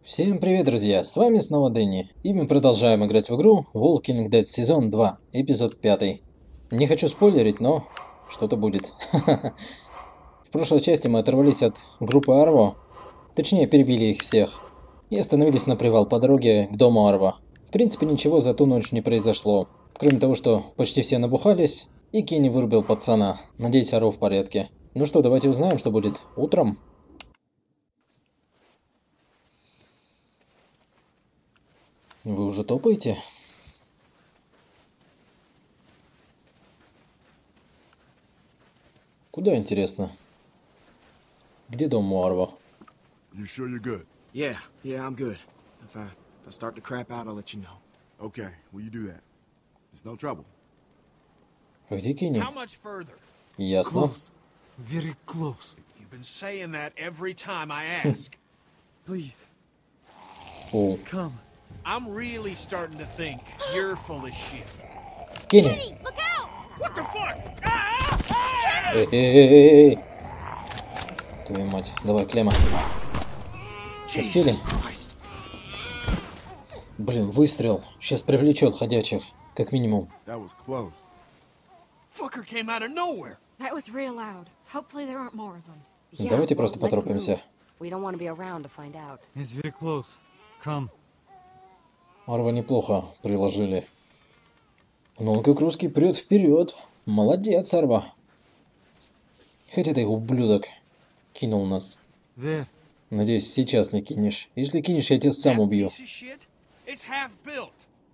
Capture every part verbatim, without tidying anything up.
Всем привет, друзья! С вами снова Дэнни, и мы продолжаем играть в игру Walking Dead сезон два, эпизод пять. Не хочу спойлерить, но что-то будет. В прошлой части мы оторвались от группы Арво, точнее перебили их всех, и остановились на привал по дороге к дому Арво. В принципе, ничего за ту ночь не произошло, кроме того, что почти все набухались, и Кенни вырубил пацана. Надеюсь, Арво в порядке. Ну что, давайте узнаем, что будет утром. Вы уже топаете? Куда, интересно? Где дом Муарва? You sure you're good? Yeah, yeah, I'm good. If I if I start to crap out, I'll let you know. Okay, will you do that? There's no trouble. А где Кенни? How much further? Ясно. Close. Very close. You've been saying that every time I ask. Please, О, come. I'm really starting to think you're full of shit. Кенни! Look out! What the fuck? Ah! Ah! Эй-эй-эй-эй! Твою мать, давай, Клема. Успели? Jesus Christ. Блин, выстрел. Сейчас привлечет ходячих, как минимум. That was close. Fucker came out of nowhere. That was real loud. Hopefully there aren't more of them. Yeah, Давайте well, просто let's поторопимся. move. We don't want to be around to find out. It's very close. Come. Арва неплохо приложили. Но он как русский прет вперед. Молодец, Арва. Хотя ты ублюдок кинул нас. There. Надеюсь, сейчас не кинешь. Если кинешь, я тебя сам That убью. piece of shit? It's half built.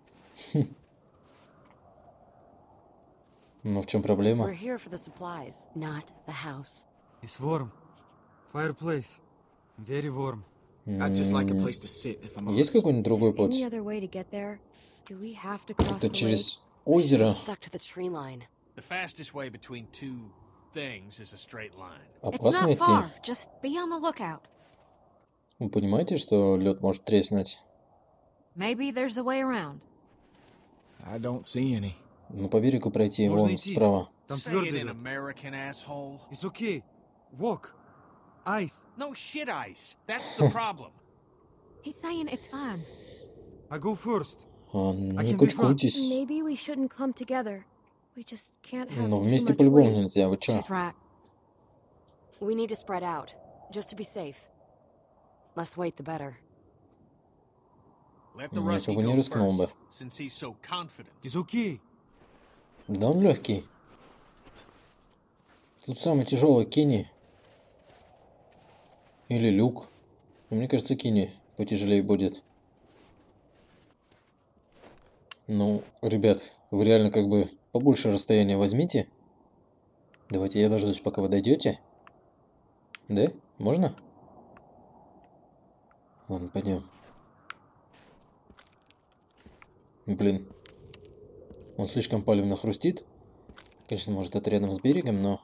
Но в чем проблема? We're here for the supplies, not the house. It's warm. Fireplace. Very warm. М, I'd just like a place to sit if I'm Есть honest. какой-нибудь другой путь? Any other way to get there? Do we have to cross Это the lake? через We're озеро. stuck to the tree line. The fastest way between two things is a straight line. It's Опасно not идти. far. Just be on the lookout. Вы понимаете, что лед может треснуть? Maybe there's a way around. I don't see any. Ну, по берегу пройти, Можно вон идти. справа. Там Say it твердый in лед. American, asshole. It's okay. Walk. Ice. No shit ice. That's the problem. He's saying it's fine. I go first. А, I не can be кучкуйтесь. Maybe we shouldn't clump together. We just can't have Но too вместе much по-любому weight. нельзя, вы чё? She's right. We need to spread out, just to be safe. Less weight, the better. Let the Я Rusty бы не go рискнул бы. first, since he's so confident. It's okay. Да он легкий. Тут самый тяжелый Кенни. Или Люк. Мне кажется, Кенни потяжелее будет. Ну, ребят, вы реально как бы побольше расстояния возьмите. Давайте я дождусь, пока вы дойдете. Да? Можно? Ладно, пойдем. Блин. Он слишком палевно хрустит. Конечно, может, это рядом с берегом, но...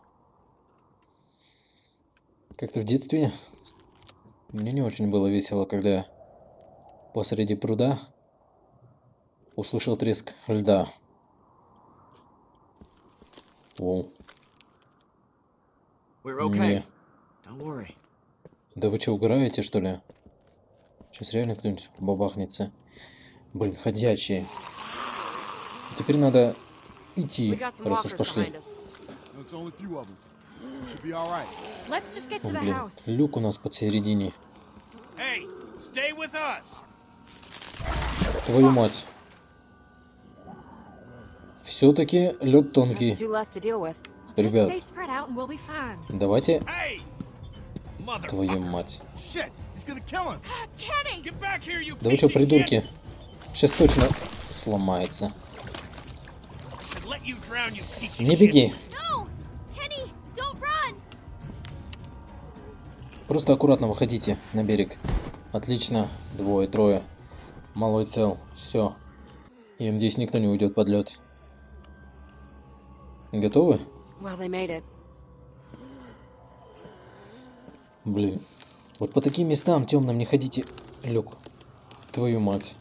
Как-то в детстве мне не очень было весело, когда я посреди пруда услышал треск льда. Воу. We're okay. Не. Don't worry. Да вы что, угораете, что ли? Сейчас реально кто-нибудь бабахнется. Блин, ходячие. Теперь надо идти, We got some раз уж walkers пошли. behind us. It's only a few of them. Should be all right. Let's just get О, to the блин, house. люк у нас посередине. Hey, stay with us. Твою мать. Все-таки лед тонкий. That's two less to deal with. Just Ребят, stay spread out and we'll be fine. давайте... Hey, mother. Твою мать. Shit, he's gonna kill him. Kenny! Get back here, you Да вы piece что, of придурки? Сейчас точно сломается. shit. Should let you drown, you piece of Не shit. беги. No! Kenny, don't run! Просто аккуратно выходите на берег. Отлично. Двое, трое. Малой цел. Все. Я надеюсь, никто не уйдет под лед. Готовы? Well, they made it. Блин. Вот по таким местам темным не ходите. Люк. Твою мать.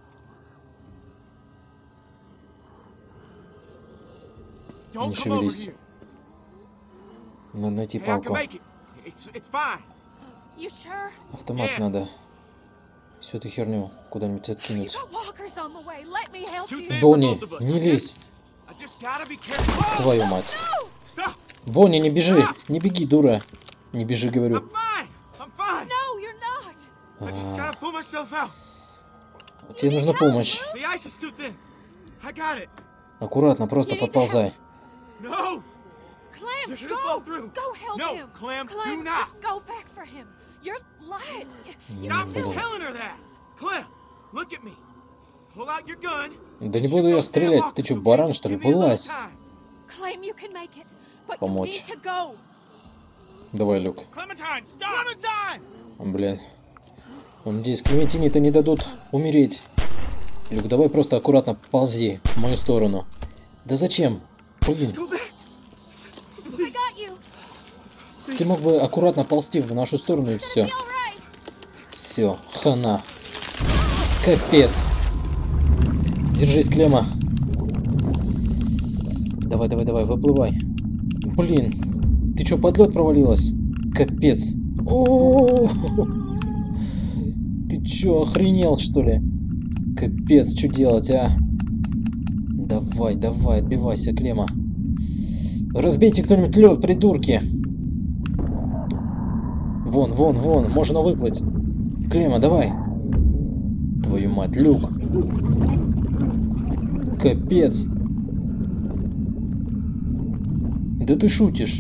Don't Не come over шевелись. here. Надо найти Hey, I can палку. make it. It's it's fine. You sure? Автомат Yeah. надо. всю эту херню куда-нибудь откинуть. The walker's on the way. Let me help Too you. thin for Бонни, both of us. не I лезь. just- I just gotta be careful. Твою мать. Stop. Бонни, не бежи. Не беги, дура. Не бежи, говорю. I'm fine. I'm fine. No, you're not. I just gotta pull myself out. Тебе нужна помощь. The ice is too thin. I got it. Аккуратно, просто подползай. No. Clem, You're gonna go. fall through. Go help No, him. Clem, do Clem, not. just go back for him. You're light. Stop блин. telling her that. Clem, look at me. Pull out your gun. Да не буду я стрелять. Ты чё, баран, что ли? Вылазь. Clem, you can make it. But you Помочь. need to go. Давай, Люк. Clementine, stop. Clementine. Блин. Ну, надеюсь, Клементине-то не дадут умереть. Люк, давай просто аккуратно ползи в мою сторону. Да зачем? Блин, Go back. I got you. ты мог бы аккуратно ползти в нашу сторону и все. All right. Все, хана. Капец. Держись, Клема. Давай, давай, давай, выплывай. Блин, ты чё, под лед провалилась? Капец. О, ты чё, охренел, что ли? Капец, что делать, а? Давай, давай, отбивайся, Клема. Разбейте кто-нибудь лед, придурки. Вон, вон, вон, можно выплыть. Клема, давай. Твою мать, Люк. Капец. Да ты шутишь.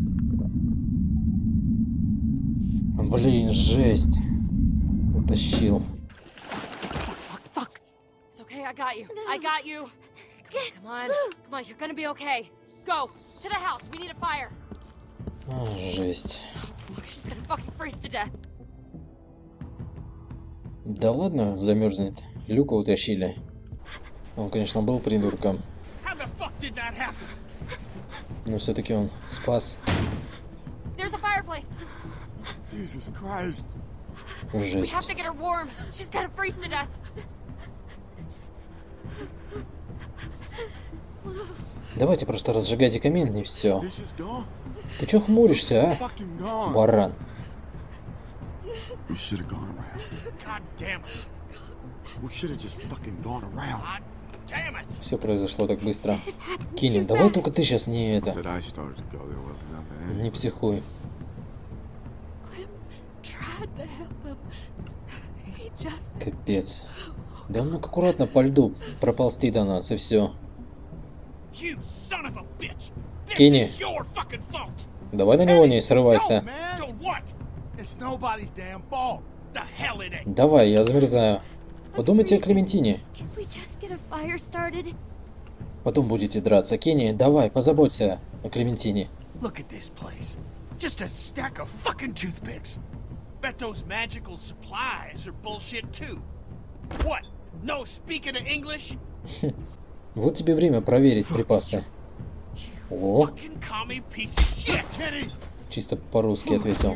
Блин, жесть. Утащил. Fuck, fuck. It's okay, I got you. I got you. Come on. Come on, you're gonna be okay. Go. To the house. We need a fire. А, жесть. Fuck, she's gonna fucking freeze to death. Да ладно, замерзнет. Люка утащили. Он, конечно, был придурком, How the fuck did that happen? но все-таки он спас. There's a fireplace. Jesus Christ. We have Жесть. to get her warm. She's gonna freeze to death. Давайте просто разжигайте камин и все. This is gone. Ты чё хмуришься, а? Fucking gone. Баран. We should have gone around. God damn it. We should have just fucking gone around. God damn it. Все произошло так быстро. Кенни, давай только ты сейчас не это. Said I started to go. There wasn't nothing in Не it. психуй. Clem tried to help him. He just... Капец. Да он мог аккуратно по льду проползти до нас и все. You son of a bitch. This Kenny. is your fucking fault. Давай на него не срывайся. Man, So what? it's nobody's damn fault. The hell it ain't. Давай, я замерзаю. Подумайте о Клементине. Can we just get a fire started? Потом будете драться. Кенни, давай, позаботься о Клементине. Look at this place. Just a stack of fucking toothpicks. Bet those magical supplies are bullshit too. What? No speaking of English? Вот тебе время проверить припасы. О, Fucking commie piece of shit. Kenny. чисто по-русски ответил.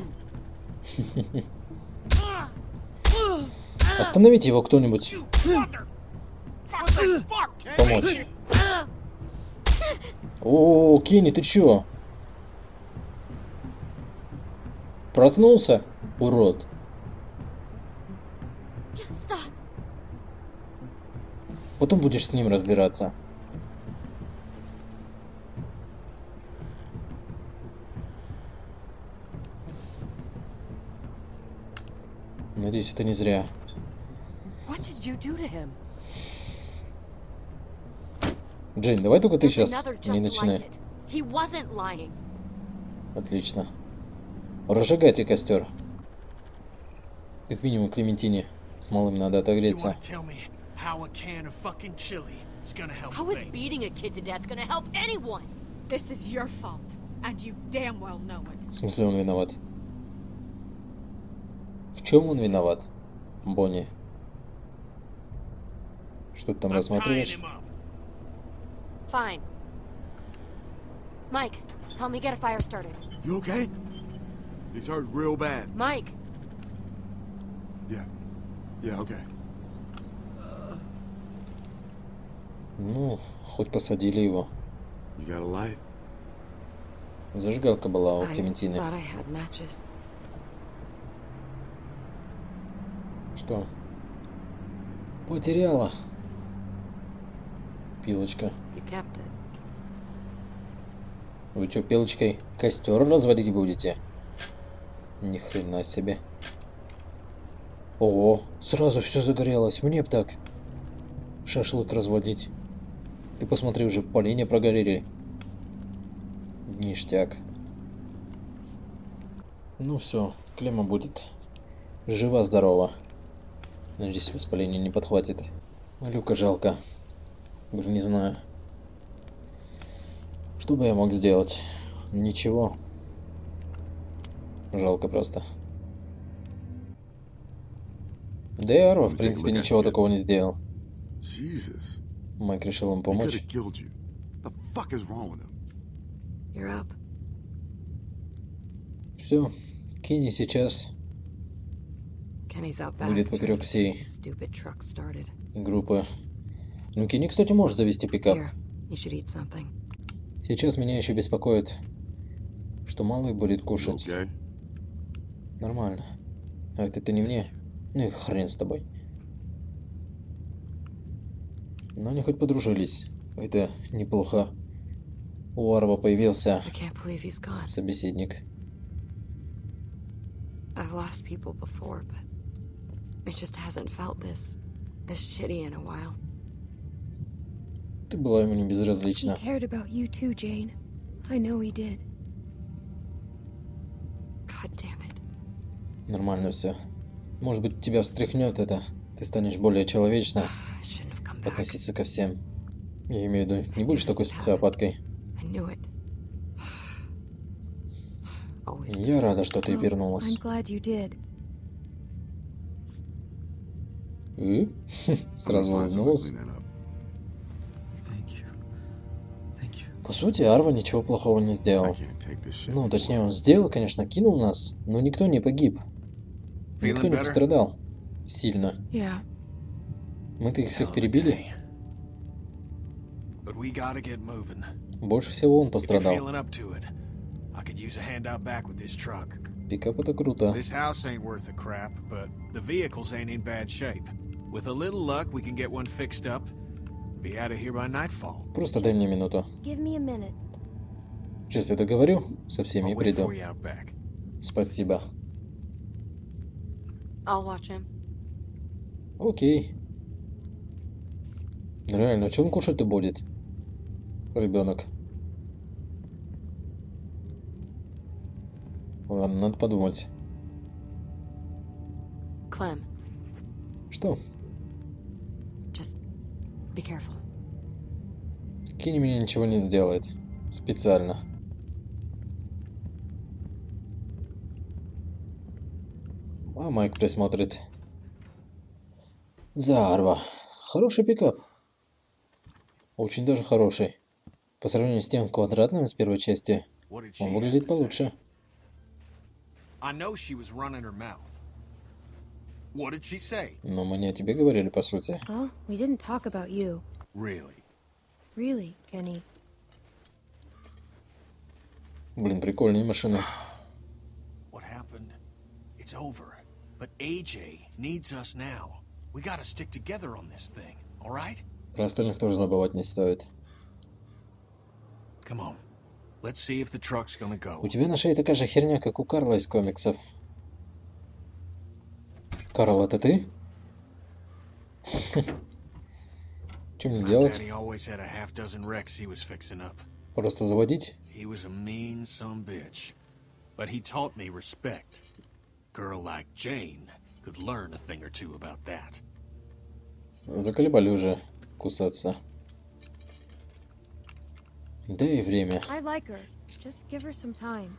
Остановите его кто-нибудь. You mother. Fucking fuck. Kenny. Помочь. О, Кенни, ты чё? Проснулся? Урод. Just stop. Потом будешь с ним разбираться. Надеюсь, это не зря. What did you do to him? Джейн, давай только ты There's сейчас another не just начинай. like it. He wasn't lying. Отлично. Разжигайте костер. Как минимум Клементине с малым надо You отогреться. wanna tell me how a can of fucking chili is gonna help How is me? beating a kid to death gonna help anyone? This is your fault. And you damn well know it. В смысле он виноват? В чем он виноват, Бонни? Что ты там I'm tying рассматриваешь? him up. Fine. Mike, help me get a fire started. You okay? He's hurt real bad. Mike, Yeah. Yeah, okay. Ну, хоть посадили его. You got a light? Зажигалка была у I Клементины. thought I had matches. Что? Потеряла. Пилочка. You kept it. Вы что, пилочкой костер разводить будете? Ни хрена себе. Ого, сразу все загорелось. Мне б так. Шашлык разводить. Ты посмотри, уже поленья прогорели. Ништяк. Ну все, Клема будет жива-здорова. Надеюсь, воспаление не подхватит. Люка жалко. Блин, не знаю. Что бы я мог сделать? Ничего. Жалко просто. Да и Арва, в принципе, ничего такого не сделал. Jesus. Майк решил им He could помочь. have killed you. The fuck is wrong with him? You're up. Все. Кенни сейчас Kenny's out back. будет поперек всей Stupid truck started. группы. Ну, Кенни, кстати, может завести пикап. Here, you should eat something. Сейчас меня еще беспокоит, что малый будет You кушать. okay? Нормально. А это ты не мне? Ну и хрен с тобой. Но они хоть подружились. Это неплохо. У Арва появился I can't believe he's gone. собеседник. I've lost people before, but it just hasn't felt this this shitty in a while. Ты была ему не He безразлична. cared about you too, Jane. I know he did. God damn it. Нормально все. Может быть, тебя встряхнет это. Ты станешь более человечно I shouldn't have come back. относиться ко всем. Я имею в виду, не будешь такой социопаткой. I knew it. Always Я does. рада, что ты Well, вернулась. I'm glad you did. И? Сразу Let me find something to улыбнулась. clean that up. Thank you. Thank you. По сути, Арва ничего плохого не I сделал. can't take this shit Ну, anymore. точнее, он сделал, конечно, кинул нас, но никто не погиб. Никто Feeling не better? пострадал. Сильно. Yeah. Мы-то их всех Hell of a перебили. day. But we gotta get moving. Больше всего он If you're пострадал. feeling up to it, I could use a hand out back with this truck. Пикап это круто. This house ain't worth a crap, but the vehicles ain't in bad shape. With a little luck, we can get one fixed up, be out of here by nightfall. Просто дай мне минуту. Give me a minute. Сейчас я договорю со всеми и I'll wait приду. for you out back. Спасибо. I'll watch him. Окей. Реально, что он кушать-то будет? Ребенок. Ладно, надо подумать. Clem, Что? just be careful. Кенни мне ничего не сделает. Специально. А Майк присмотрит. За Арва. Хороший пикап. Очень даже хороший. По сравнению с тем квадратным с первой части, What did she он have выглядит to say? получше. I know she was running her mouth. What did she say? Но мы не о тебе говорили, по сути. Well, we didn't talk about you. Really? Really, Kenny. Блин, прикольные машины. What happened? It's over. But A J needs us now. We gotta stick together on this thing, all right? Про остальных тоже забывать не стоит. Come on. Let's see if the truck's gonna go. У тебя на шее такая же херня, как у Карла из комиксов. Карл, это ты? Что мне My делать? daddy always had a half dozen wrecks he was fixing up. Просто заводить? He was a mean son bitch. But he taught me respect. Girl like Jane could learn a thing or two about that. Заколебали уже кусаться. Да и время. I like her. Just give her some time.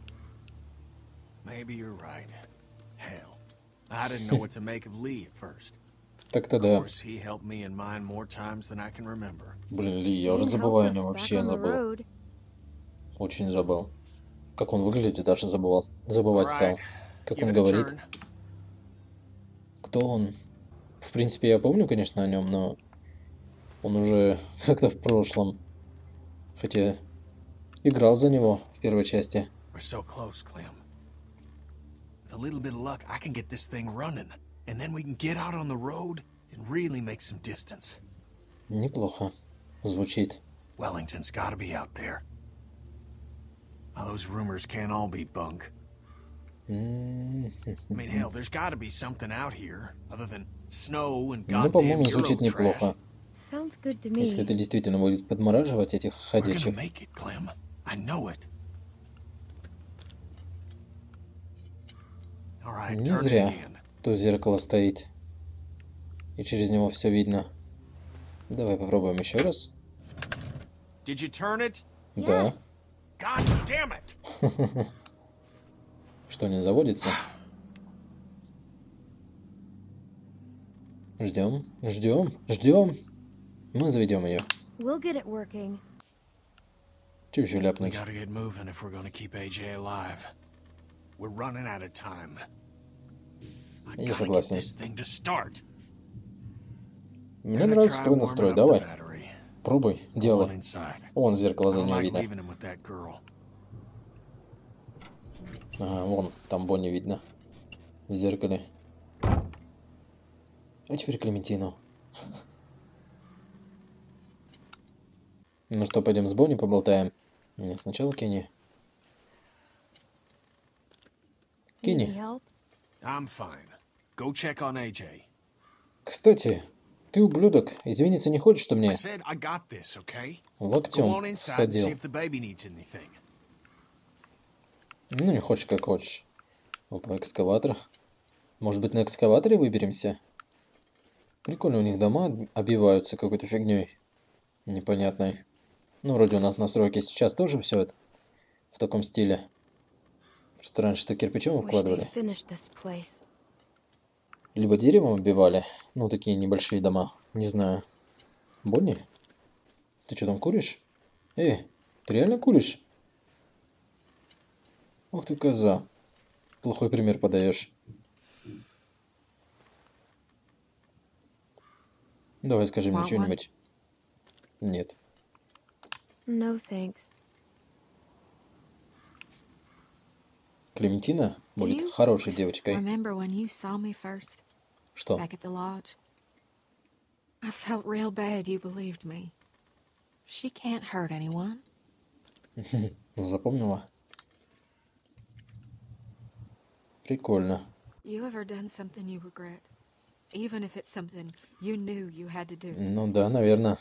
Maybe you're right. Hell, I didn't know what to make of Lee at first. Так-то Of да. course, he helped me and mine more times than I can remember. Блин, Ли, я уже Jane забываю о helped нем, us вообще back on the забыл. road. Очень забыл. Как он выглядит, даже забывал, забывать стал. Alright, Как give он it a говорит. turn. Кто он? В принципе, я помню, конечно, о нем, но он уже как-то в прошлом. Хотя играл за него в первой части. We're so close, Clem. With a little bit of luck, I can get this thing running. And then we can get out on the road and really make some distance. Неплохо. Звучит. Wellington's gotta be out there. Now, those rumors can't all be bunk. М, I mean, hell, there's gotta be something out here other than snow and Ну, goddamn по-моему, звучит Euro trash. неплохо. Sounds good to me. Если это действительно будет подмораживать этих We're gonna ходячих. make it, Clem. I know it. All right, Не turn it зря again. то зеркало стоит. И через него все видно. Давай попробуем еще раз. Did you turn it? Да. Yes. God damn it! Что, не заводится? Ждем, ждем, ждем. Мы заведем ее. We'll get it working. Че еще We ляпнуть? gotta get moving if we're gonna keep A J alive. We're running out of time. I Я gotta get согласен. this thing to start. Мне Gotta нравится try твой warming настрой. up the Давай, battery. пробуй, Go on делай. inside. Вон зеркало I don't заднего like видно. leaving him with that girl. Ага, вон, там Бонни видно. В зеркале. А теперь Клементину. Ну что, пойдем с Бонни поболтаем? Не, сначала Кенни. Need Кенни, help? I'm fine. Go check on A J. кстати, ты ублюдок, извиниться не хочешь, что I мне said I got this, okay? Go on локтем inside and see всадил? if the baby needs anything. Ну, не хочешь, как хочешь. Опа, экскаватор. Может быть, на экскаваторе выберемся? Прикольно, у них дома обиваются какой-то фигней непонятной. Ну, вроде у нас настройки сейчас тоже все это в таком стиле. Просто раньше-то кирпичом Wish they'd вкладывали. finished this place. Либо деревом оббивали. Ну, такие небольшие дома. Не знаю. Бонни? Ты что там куришь? Эй, ты реально куришь? Ох ты коза. Плохой пример подаешь. Давай скажи мне Want one? что-нибудь. Нет. No thanks. Клементина Do будет you хорошей девочкой. remember when you saw me first, Что? back at the lodge? I felt real bad you believed me. She can't hurt anyone. Запомнила? Прикольно. You ever done something you regret? Even if it's something you knew you had to do. Ну да, наверное.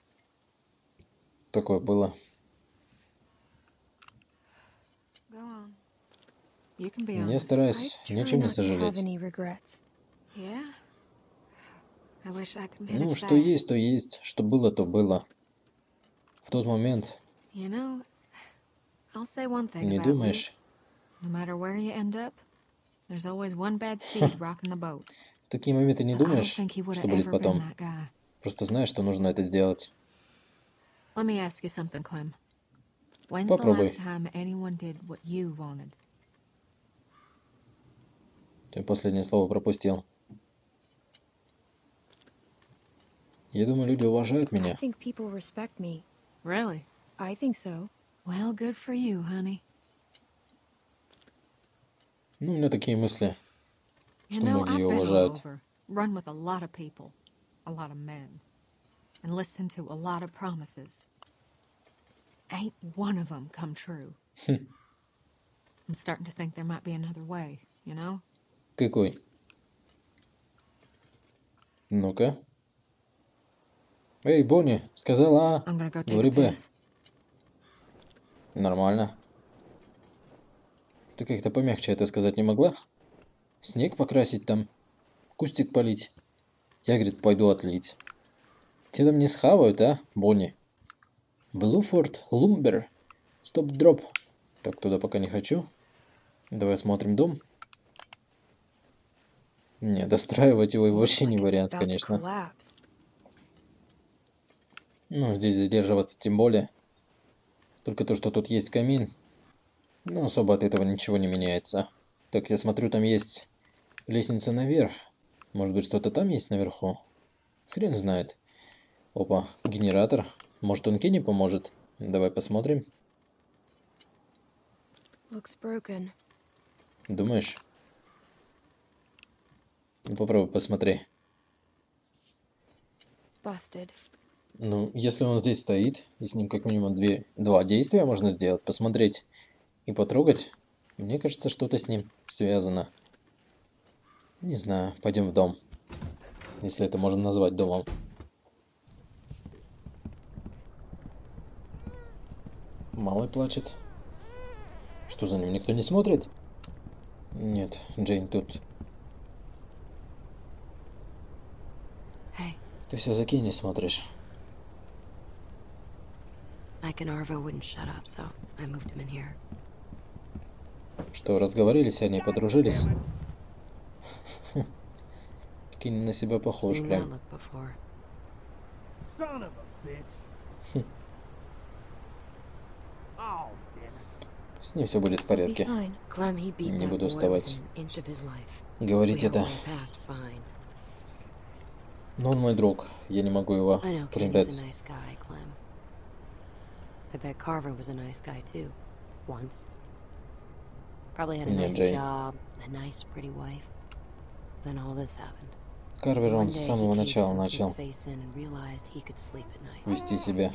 Такое было. Go on. You can be Не honest. стараюсь I try ничем не not to have сожалеть. any regrets. Yeah? I wish I could Ну, manage что that. есть, то есть. Что было, то было. В тот момент, You know, I'll say one thing не about думаешь, you. No matter where you end up, there's always one bad seed rocking the boat. в такие моменты не And I don't думаешь, think he would что have будет ever been потом. that guy. Просто знаешь, что нужно это сделать. Let me ask you something, Clem. When's Попробуй. the last time anyone did what you wanted? Ты последнее слово пропустил. Я думаю, люди уважают I меня. think people respect me. Really? I think so. Well, good for you, honey. Ну, у меня такие мысли, You что know, многие I've ее been all уважают. over, run with a lot of people, a lot of men, and listened to a lot of promises. Ain't one of them come true. I'm starting to think there might be another way, you know? Какой? Ну-ка. Эй, Бонни, сказала А, I'm gonna go take говори a Б. piss. Нормально. Ты как-то помягче это сказать не могла? Снег покрасить там, кустик полить. Я, говорит, пойду отлить. Тебя там не схавают, а, Бонни? Блуфорд, Лумбер, стоп-дроп. Так, туда пока не хочу. Давай осмотрим дом. Не, достраивать его Looks вообще не like it's вариант, about to конечно. collapse. Ну, здесь задерживаться тем более. Только то, что тут есть камин. Ну, особо от этого ничего не меняется. Так, я смотрю, там есть лестница наверх. Может быть, что-то там есть наверху? Хрен знает. Опа, генератор. Может, он Кенни поможет? Давай посмотрим. Looks broken. Думаешь? Ну, попробуй посмотри. busted. Ну, если он здесь стоит, и с ним как минимум две, два действия можно сделать, посмотреть и потрогать, мне кажется, что-то с ним связано. Не знаю, пойдем в дом, если это можно назвать домом. Малый плачет. Что за ним, никто не смотрит? Нет, Джейн тут. Hey, Ты все за Кенни смотришь. Mike and Arvo wouldn't shut up, so I moved him in here. Что, разговорились они, подружились? Кенни на себя похож Seen that прям. look before. Son of a bitch. Oh, damn it. С ним все будет в Be порядке. fine. Clem, he beat Не that буду boy вставать. within an inch of his life. Говорить We это. all passed fine. Но он мой друг, я не могу его I know Kenny's предать. a nice guy, Clem. I bet Carver was a nice guy too. Once. Probably had a Не, nice Джейн. job, and a nice, pretty wife. Then all this happened. Карвер, One он day с he самого caved начала some kid's начал face in and realized he could sleep at night. вести себя.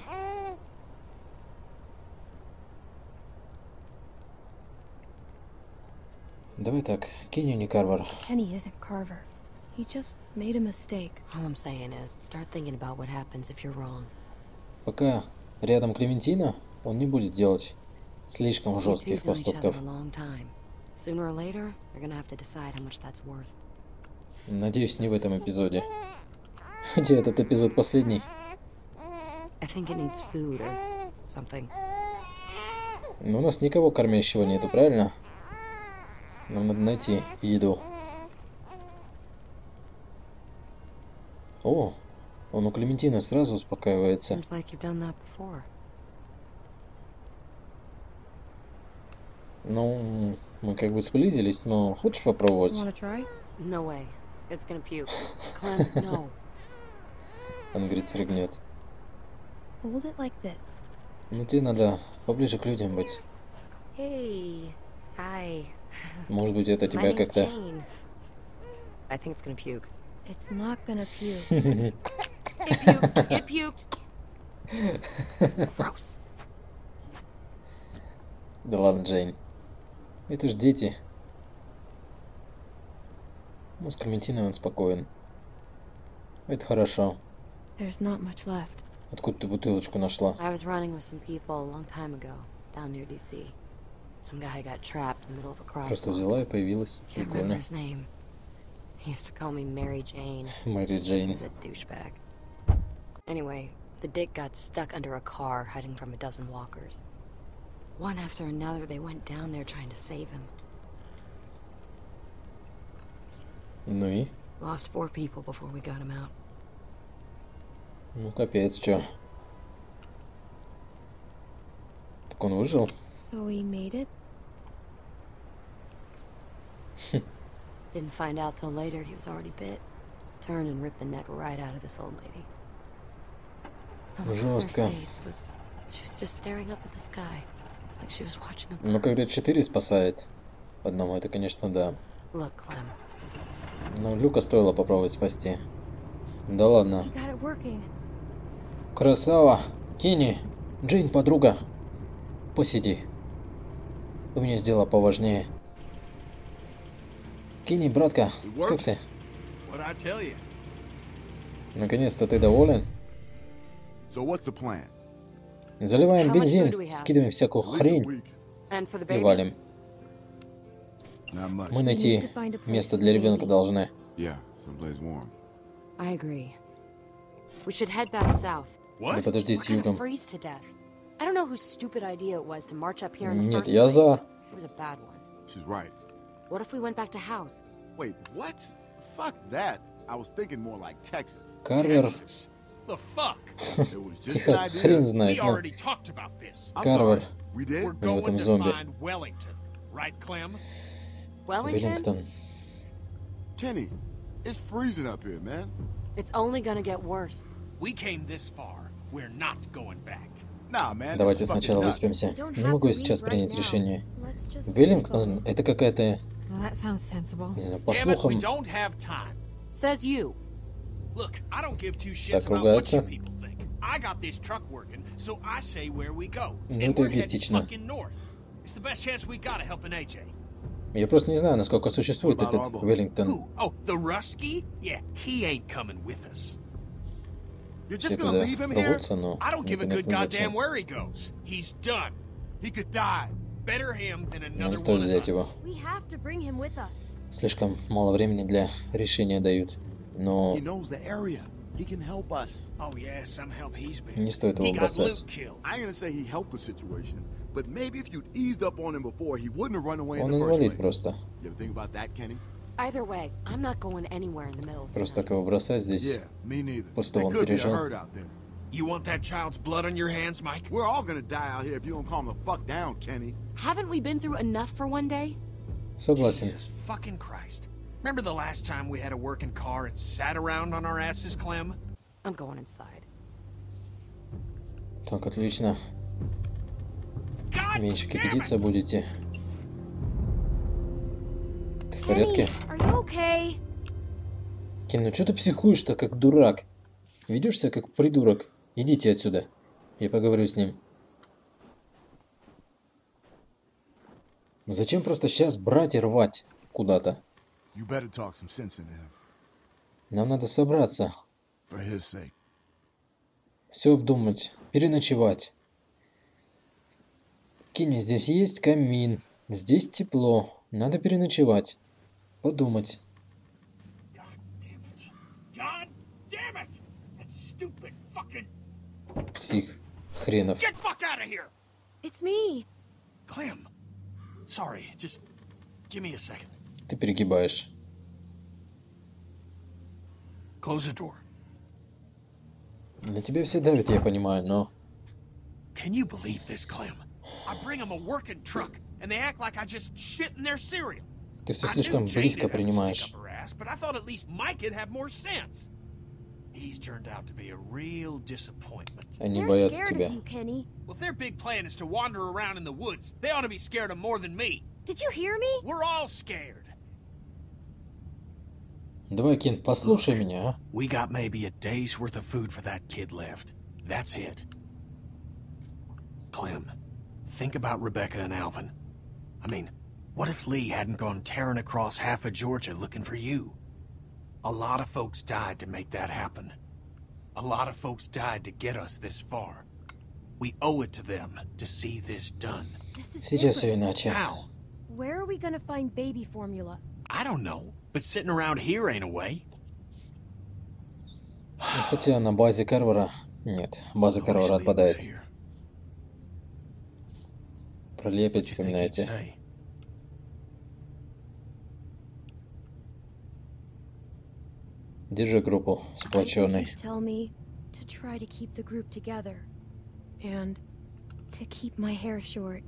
Давай так, Кенни не Карвер. Kenny isn't Carver. He just made a mistake. All I'm saying is, start thinking about what happens if you're wrong. Пока рядом Клементина, он не будет делать слишком You two жестких have known each other поступков. a long time. Sooner or later, you're gonna have to decide how much that's worth. Надеюсь, не в этом эпизоде. Хотя этот эпизод последний. I think it needs food or something. Но у нас никого кормящего нету, правильно? Нам надо найти еду. О, он у Клементины сразу успокаивается. Seems like you've done that before. Ну, мы как бы сблизились, но хочешь попробовать? Wanna try? No way. It's gonna puke. Clem, no. Он говорит, срыгнет. Hold it like this. Ну, тебе надо поближе к людям быть. Hey. Hi. Может быть, это My тебя name's как-то... Jane. I think it's gonna puke. It's not gonna puke. It puked. It puked. Gross. Да ладно, Джейн. Это ж дети. Ну, с Клементиной он спокоен. Это хорошо. There's not much left. Откуда ты бутылочку нашла? I was running with some people a long time ago, down near D C. Some guy got trapped in the middle of a Просто crosswalk. взяла и появилась. Can't remember Прикольно. his name. He used to call me Mary Jane. Мэри Джейн. He's a douchebag. Anyway, the dick got stuck under a car hiding from a dozen walkers. One after another, they went down there trying to save him. Ну и? Lost four people before we got him out. Ну, капец, чё. Так он выжил? So he made it? Didn't find out till later he was already bit. Turned and ripped the neck right out of this old lady. The look on her Жестко. face was, she was just staring up at the sky, like she was watching a Ну, когда четыре спасает одному, это, конечно, да. Look, Clem, Но Люка стоило попробовать спасти. Да ладно. He got it working. Красава! Кенни! Джейн, подруга! Посиди. У меня дела поважнее. Кенни, братка, как ты? What'd I tell you? Наконец-то ты доволен? So what's the plan? Заливаем How much food бензин, do we have? скидываем всякую At least a хрень week. And for the и baby? валим. Not much. Мы need найти to find a place место for для the ребенка baby. должны. Yeah, someplace warm. I agree. We should head back south. Да What? подожди We're с gonna югом. freeze to death. I don't know whose stupid idea it was to march up here in the Нет, first я place. за. It was a bad one. She's right. What if we went back to house? Wait, what? Fuck that. I was thinking more like Texas. Карвер, Texas. The fuck? It was just тихо, an хрен idea. знает. We Ну, already talked about this. I'm Карвер, sorry. We did? We're в going этом to зомби. find Wellington, right, Clem? Wellington? Веллингтон. Kenny, it's freezing up here, man. It's only gonna get worse. We came this far. We're not going back. Nah, man. Давайте this is fucking сначала nuts. выспимся. We don't Не have могу to сейчас leave right принять now. решение. Let's just sleep Веллингтон on it. это какая-то, Well, that sounds sensible. не знаю, по Damn it, we слухам, don't have time. Says you. Look, I don't give two shits Так about what you ругаются. people think. I got this truck working, so I say where we go. Ну, And это we're heading эгоистично. fucking north. It's the best chance we got of helping A J. Я просто не знаю, насколько существует What about этот Arbo? Веллингтон. Who? Oh, the Rusky? Yeah, he ain't coming with us. You're Все just gonna туда leave him here? рвутся, но I don't give a good непонятно goddamn зачем. where he goes. He's done. He could die. Better him than Не another стоит one of взять его. us. We have to bring him with us. Слишком мало времени для решения дают. Но He knows the area. He can help us. Oh yeah, some help he's been. не стоит He его got бросать. Luke killed. I ain't gonna say he helped the situation, but maybe if you'd eased up on him before, he wouldn't have run away in Он the first инвалид place. просто. You ever think about that, Kenny? Either way, I'm not going anywhere in the middle of the Просто night. так его бросать здесь. Yeah, me neither. После There того, он could be a пережил. herd out there. You want that child's blood on your hands, Mike? We're all gonna die out here if you don't calm the fuck down, Kenny. Haven't we been through enough for one day? Согласен. Jesus fucking Christ. Remember the last time we had a working car and sat around on our asses, Clem? I'm going inside. Так, отлично. God Меньше damn кипятиться it! будете. Ты в Kenny, порядке? are you okay? Кен, ну что ты психуешь-то, как дурак? Ведешь себя как придурок. Идите отсюда. Я поговорю с ним. Зачем просто сейчас брать и рвать куда-то? You better talk some sense into him. Нам надо собраться, For his sake. все обдумать, переночевать. Кенни, здесь есть камин, здесь тепло, надо переночевать, подумать. God damn it. God damn it! That stupid fucking... Псих хренов. Get fuck out of here! It's me. Clem. Sorry, just give me a second. Ты перегибаешь. Close the door. На тебя все давят, я понимаю, но... Can you believe this, Clem? I bring them a working truck, and they act like I just shit in their cereal. Ты все I knew слишком Jane близко didn't have to принимаешь. stick up her ass, but I thought at least Mike'd have more sense. He's turned out to be a real disappointment. Они They're боятся scared тебя. of you, Kenny. Well, if their big plan is to wander around in the woods, they ought to be scared of more than me. Did you hear me? We're all scared. Давай, Кен, послушай меня, а? We got maybe a day's worth of food for that kid left. That's it. Clem, think about Rebecca and Alvin. I mean, what if Lee hadn't gone tearing across half of Georgia looking for you? A lot of folks died to make that happen. A lot of folks died to get us this far. We owe it to them to see this done. This is Сейчас все different. иначе. How? Where are we gonna find baby formula? I don't know, but sitting around here ain't a way. Ну, хотя на базе Карвера... Нет, база I wish Карвера Lee was отпадает. here. Про Ли опять What do you think he'd вспоминаете. say? Держи группу I think сплоченной. he'd tell me to try to keep the group together. And to keep my hair short.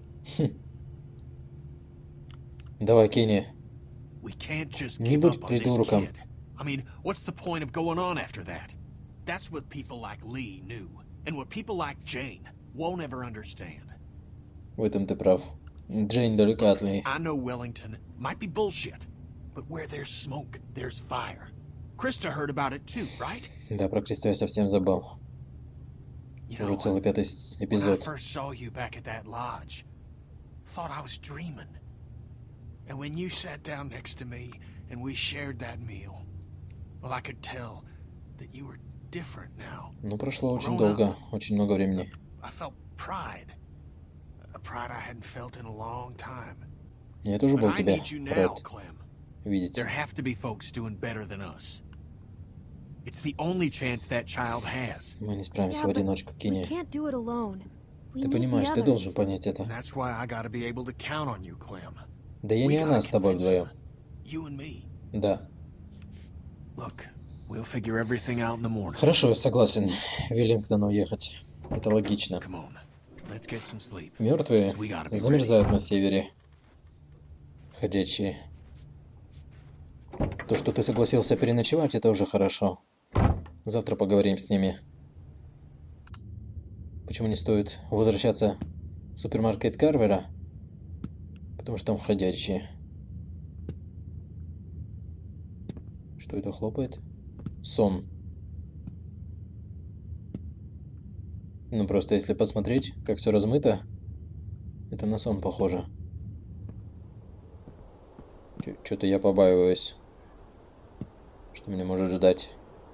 Давай, Кенни. We can't just Не give будь up on this придурком. kid. I mean, what's the point of going on after that? That's what people like Lee knew, and what people like Jane won't ever understand. В этом ты прав. Джейн далека от Ли. I know Wellington might be bullshit, but where there's smoke, there's fire. Krista heard about it too, right? Да, про Кристо я совсем забыл. You know, Уже целый пятый с- when I эпизод. first saw you back at that lodge, thought I was dreaming. And when you sat down next to me and we shared that meal, well, I could tell that you were different now. Ну, прошло очень Grown долго, up. очень много времени. I felt pride. A pride I hadn't felt in a long time. Я тоже But был I тебя need you now, рад Clem. видеть. There have to be folks doing better than us. It's the only chance that child has. Мы не справимся Yeah, в but одиночку, we Кенни. can't do it alone. We Ты need понимаешь, the ты others. должен понять это. And that's why I gotta be able to count on you, Clem. Да я We не gotta она с тобой convince вдвоем. them. You and me. Да. Look, we'll figure everything out in the morning. Хорошо, я согласен. В Веллингтон уехать. Это логично. Come on, let's get some sleep. Мертвые We gotta be замерзают на севере. Ходячие. То, что ты согласился переночевать, это уже хорошо. Завтра поговорим с ними. Почему не стоит возвращаться в супермаркет Карвера? Потому что там ходячие. Что это хлопает? Сон. Ну просто если посмотреть, как все размыто, это на сон похоже. Что-то я побаиваюсь, что меня может ждать.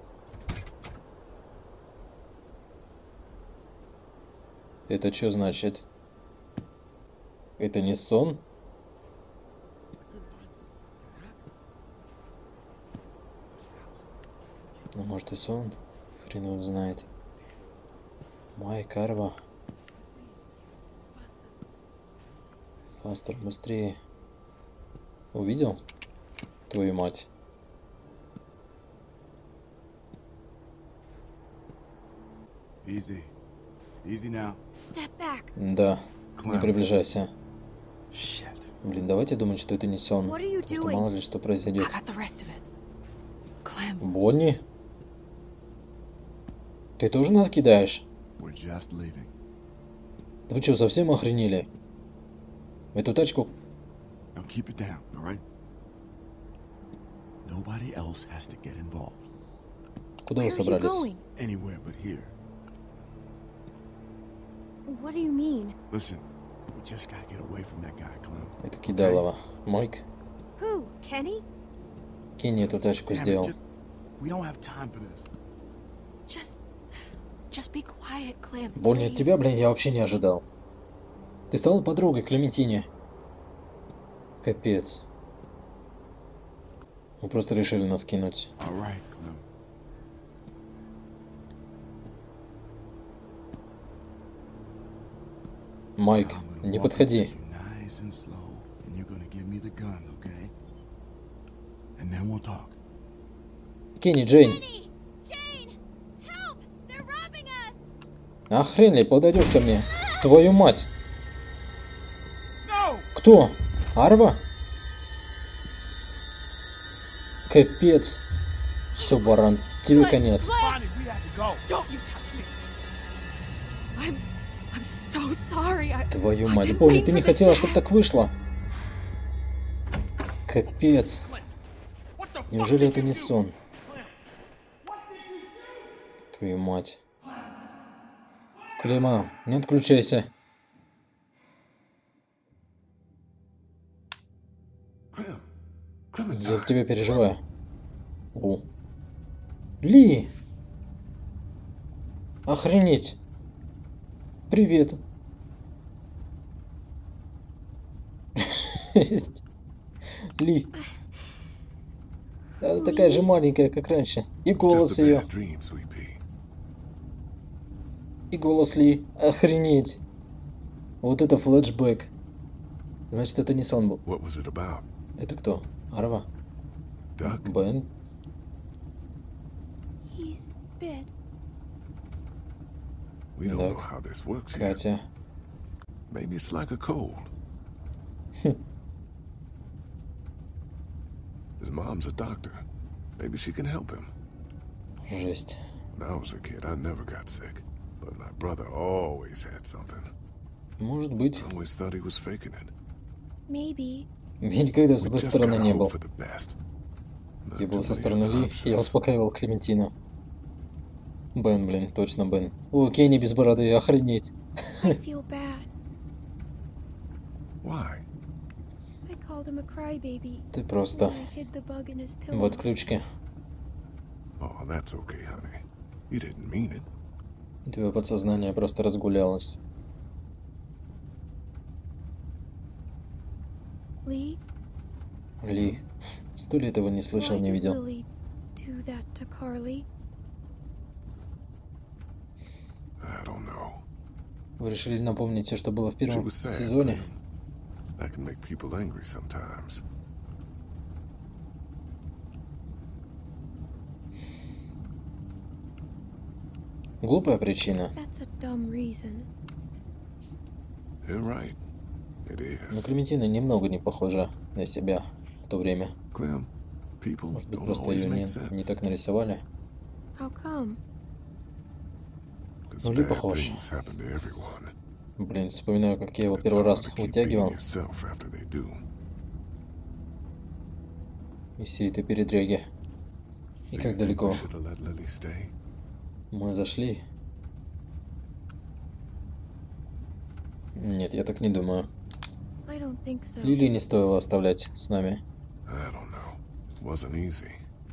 Это что значит? Это не сон? Ну, может и сон? Хрен его знает. Майк, Арва. Фастер, быстрее. Увидел? Твою мать. Easy. Easy now. Step back. Да, не приближайся. Shit. Блин, давайте думать, что это не сон. What are you Просто doing? мало ли что произойдет. I got the rest of it. Clem, Бонни? Ты тоже нас кидаешь? We're just leaving. Да вы что, совсем охренели? Эту тачку... Now keep it down, all right? Nobody else has to get involved. Куда Where вы are you собрались? going? Anywhere but here. What do you mean? Listen, we just gotta get away from that guy, Clem. Это Кидалова. Майк? Who? Kenny? Кенни эту тачку Damn it, сделал. just- we don't have time for this. just, just be quiet, Clem. Бонни, от please. тебя, блин, я вообще не ожидал. Ты стала подругой Клементине. Капец. Мы просто решили нас кинуть. All right, Clem. Майк, I'm gonna не walk подходи. up to you nice and slow, and you're gonna give me the gun, okay? And then we'll talk. Кенни, Джейн. Jane! Help! They're robbing us! Охрен ли, подойдешь ко мне? Твою мать. Кто? Арва? Капец. Все, баран, тебе конец. Bonnie, we have to go. Don't you touch me. I'm, I'm so sorry. I, Твою I мать, didn't Бонни, mean ты for не this хотела, to чтобы happen. так вышло. Капец. What the fuck Неужели did это you не do? сон? Твою мать. Клема, не отключайся. Clem, Clementine. Я за тебя переживаю. О. Ли! Охренеть! Привет! Есть. Ли. Она такая же маленькая, как раньше. И голос ее. И голос Ли. Охренеть. Вот это флешбэк. Значит, это не сон был. What was it about? Это кто? Арва? Duck? Бен? He's bit. We don't Duck. know how this works yet. Катя. Maybe it's like a cold. His mom's a doctor. Maybe she can help him. Жесть. When I was a kid, I never got sick. But my brother always had something. Может быть. I always thought he was faking it. Maybe. Я никогда с We этой just стороны gotta не hope был. for the best. Not Я был too со many стороны other Ли, я options. успокаивал Клементину. Бен, блин, точно Бен. О, Кенни без бороды, охренеть. I feel bad. Why? I called him a crybaby. Ты просто when I hid the bug in his pillow. в отключке. Oh, that's okay, honey. You didn't mean it. И твое подсознание просто разгулялось. Lee, Ли, сто лет его не слышал, why не did видел. Lily do that to Carly? I don't know. Вы решили напомнить все, что было в She первом was sad. сезоне? Clem. That can make people angry sometimes. Глупая причина. That's a dumb reason. You're right. It Но is. Клементина немного не похожа на себя в то время. Clem, people Может быть, don't просто always ее не, make sense. не так нарисовали? How come? 'Cause Ну, Ли bad похож. things happen to everyone. Блин, вспоминаю, как я его It's первый hard раз to keep being вытягивал yourself after they do. из всей этой передряги. И Do как you think далеко we should have let Lily stay? мы зашли. Нет, я так не думаю. I don't think so. Лили не стоило оставлять с нами. I don't know. Wasn't easy.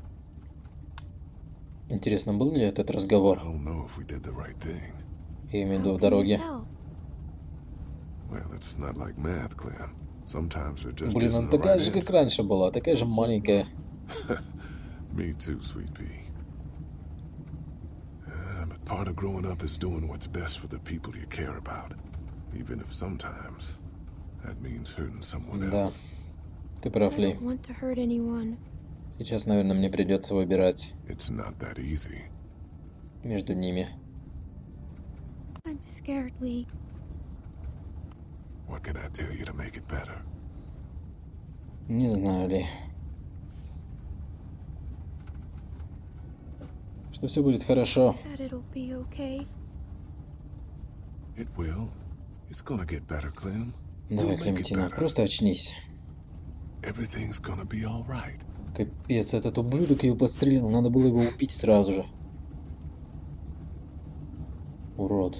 Интересно, был ли этот I разговор? don't know if we did the right thing. Я имею в виду How в can you дороге. tell? Well, it's not like math, Clem. Sometimes there just Блин, isn't она a такая right же, как answer. раньше была, такая же маленькая. Me too, sweet pea. Uh, but part of growing up is doing what's best for the people you care about, even if sometimes that means hurting someone Да, else. ты I прав, Ли. don't want to hurt anyone. Сейчас, наверное, мне придется выбирать It's not that easy. между ними. I'm scared, Lee. What can I tell you to make it better? Не знаю, Ли. Что все будет хорошо. That it'll be okay. It will. It's gonna get better, Clem. Давай, We'll make it Клементина, better. просто очнись. Everything's gonna be all right. Капец, этот ублюдок ее подстрелил. Надо было его убить сразу же. Урод.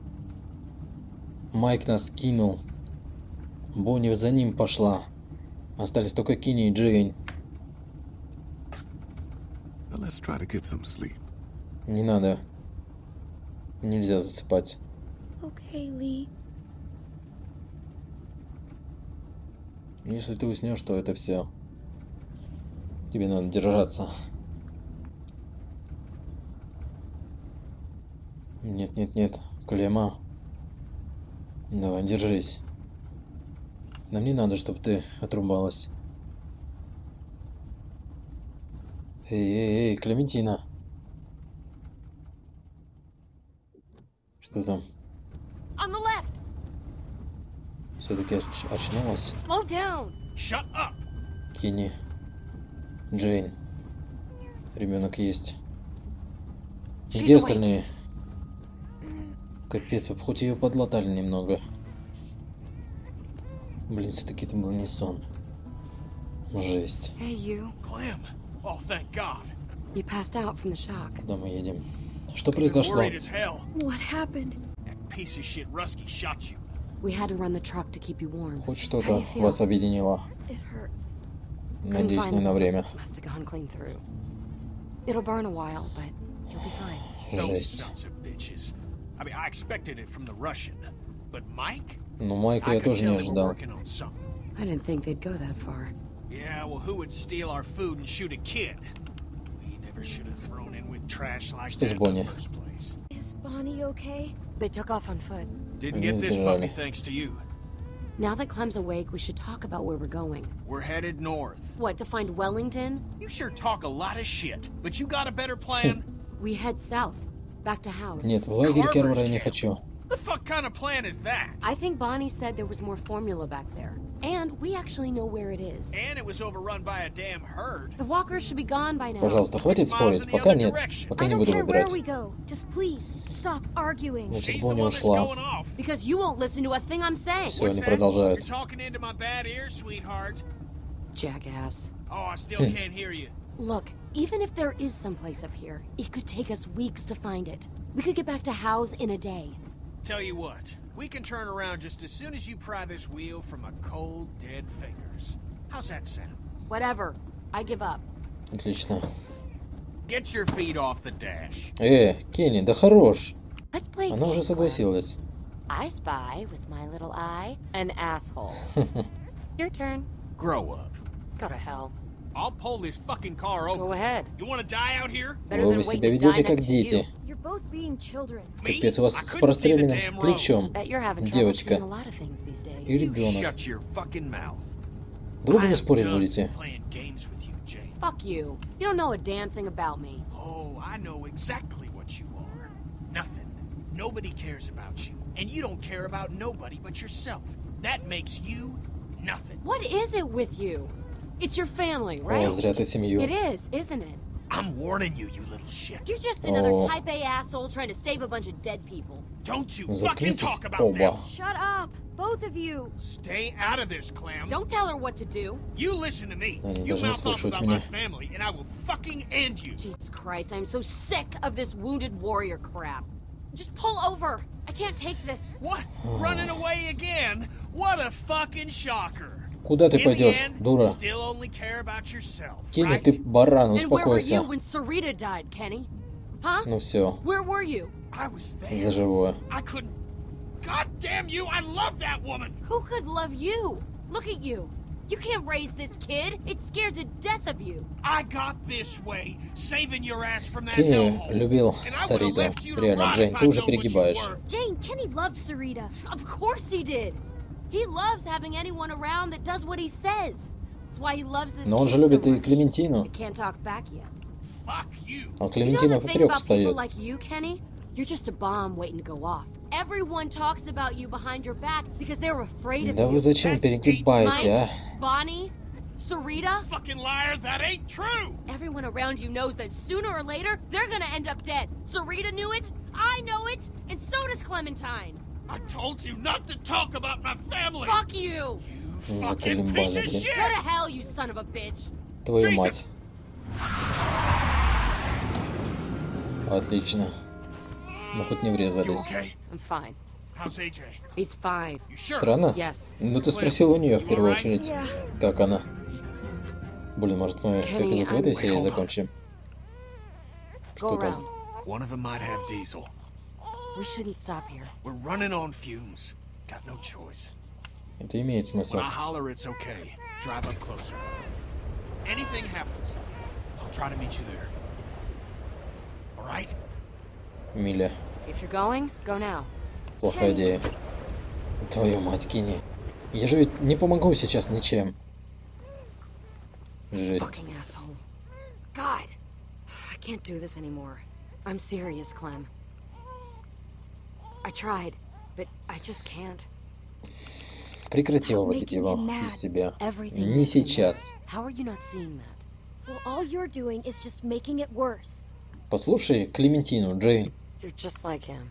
Майк нас кинул. Бонни за ним пошла. Остались только Кинни и Джейн. Now let's try to get some sleep. Не надо. Нельзя засыпать. Okay, Lee. Если ты уснешь, то это все. Тебе надо держаться. Нет, нет, нет. Клема. Давай, держись. Нам не надо, чтобы ты отрубалась. Эй, эй, эй, Клементина. Что там? On the left! Все-таки оч- очнулась? Slow down! Shut up! Кинни. Джейн. Ребенок есть. She's Где awake. остальные? Капец, вот хоть ее подлатали немного. Блин, все-таки это был не сон. Жесть. Hey, you. Clem! Oh, thank God. You passed out from the shock. Куда мы едем? Что Been произошло? worried as hell. What happened? That piece of shit Rusky shot you. We had to run the truck to keep you warm. Хоть How do что-то you feel? вас объединило. It hurts. Couldn't Надеюсь, find не the на bullet. время. Must have gone clean through. It'll burn a while, but you'll be fine. Those Жесть. sons of bitches. I mean, I expected it from the Russian. But Mike? Ну, Майка I я could тоже tell не they were ожидал. working on something. I didn't think they'd go that far. Yeah, well, who would steal our food and shoot a kid? We never should have thrown in with trash like Что с that in Бонни? the first place. Is Bonnie okay? They took off on foot. Didn't Они get this сбежали. puppy thanks to you. Now that Clem's awake, we should talk about where we're going. We're headed north. What, to find Wellington? You sure talk a lot of shit, but you got a better plan? We head south, back to House. Нет, в лагерь Кервера я не Carver's хочу. The fuck kind of plan is that? I think Bonnie said there was more formula back there. And we actually know where it is. And it was overrun by a damn herd. The walkers should be gone by now. Пожалуйста, хватит It's miles спорить. in the Пока other нет. direction. Пока I не don't буду care where выбирать. we go. Just please stop arguing. Значит, She's the Бонни one that's ушла. going off. Because you won't listen to a thing I'm saying. Всё, они What's that? продолжают. You're talking into my bad ears, sweetheart. Jackass. Oh, I still can't hear you. Look, even if there is someplace up here, it could take us weeks to find it. We could get back to House in a day. Tell you what, we can turn around just as soon as you pry this wheel from my cold, dead fingers. How's that sound? Whatever. I give up. Отлично. Get your feet off the dash. Э, Кенни, да хорош. Let's play a Она game, уже Clem. согласилась. I spy with my little eye an asshole. Your turn. Grow up. Go to hell. I'll pull this fucking car over. Go ahead. You want to die out here? Better Вы than вы waiting себя to ведете die как next to you. дети. You're both being children. Me? Капец, у вас I с couldn't see the простреленным damn road. плечом. Bet you're having trouble Девочка. seeing a lot of things these days. И ребенок. Shut your fucking mouth. Долго I вы am спорить done будете? playing games with you, Jane. Fuck you. You don't know a damn thing about me. Oh, I know exactly what you are. Nothing. Nobody cares about you. And you don't care about nobody but yourself. That makes you nothing. What is it with you? It's your family, right? О, зря ты семью. It is, isn't it? I'm warning you, you little shit. You're just another Oh. type A asshole trying to save a bunch of dead people. Don't you fucking Заткнитесь talk about оба. them. Shut up, both of you. Stay out of this, Clem. Don't tell her what to do. You listen to me. Они You даже не mouth off слушают about my меня. family, and I will fucking end you. Jesus Christ, I'm so sick of this wounded warrior crap. Just pull over. I can't take this. What? Running away? way again. What a fucking shocker. Куда ты In the пойдешь, end, дура? still only care about yourself, Кенни, right? ты баран, And where were you успокойся. when Sarita died, Kenny? Huh? Ну все, Where were you? I was there. за живое. I couldn't. God damn you! I love that woman. Who could love you? Look at you. You can't raise this kid. It's scared to death of you. I got this way, saving your ass from that Кенни hellhole. любил And I would've Сарита. left you to Реально, rot Джейн, if ты I'd уже known what you перегибаешь. were. Jane, Kenny loves Sarita. Of course he did. He loves having anyone around that does what he says. That's why he loves this Но он kid же любит so и much. Клементину. I can't talk back yet. Fuck you. А You know Клементина the thing поперек about people встает. like you, Kenny? You're just a bomb waiting to go off. Everyone talks about you behind your back because they're afraid of Да you. вы зачем перегибаете, а? Mike, Bonnie, Sarita, Fucking liar, that ain't true. everyone around you knows that sooner or later they're gonna end up dead. Sarita knew it, I know it, and so does Clementine. I told you not to talk about my family. Fuck you! Fucking piece Заколебали, of блин. shit. Go to hell, you son of a bitch! Твою Джейсон! мать. Отлично. Мы хоть не You врезались. okay? I'm fine. How's A J? He's fine. You sure? Странно? Yes. Ну ты спросил у нее в первую очередь, как она. Блин, может мы как эпизод в этой серии закончим? Go Что там? around. One of them might have diesel. We shouldn't stop here. We're running on fumes. Got no choice. Это имеет смысл. When I holler, it's okay. Drive up closer. Anything happens, I'll try to meet you there. All right? Миля, If you're going, go now. плохая идея. Твою мать, Кенни. Я же ведь не помогу сейчас ничем. Жесть. Fucking asshole. God. I can't do this anymore. I'm serious, Clem. I tried, but I just can't. Прекрати выводить его из себя. Everything Не is in сейчас. there. How are you not seeing that? Well, all you're doing is just making it worse. Послушай Клементину, Джейн. You're just like him.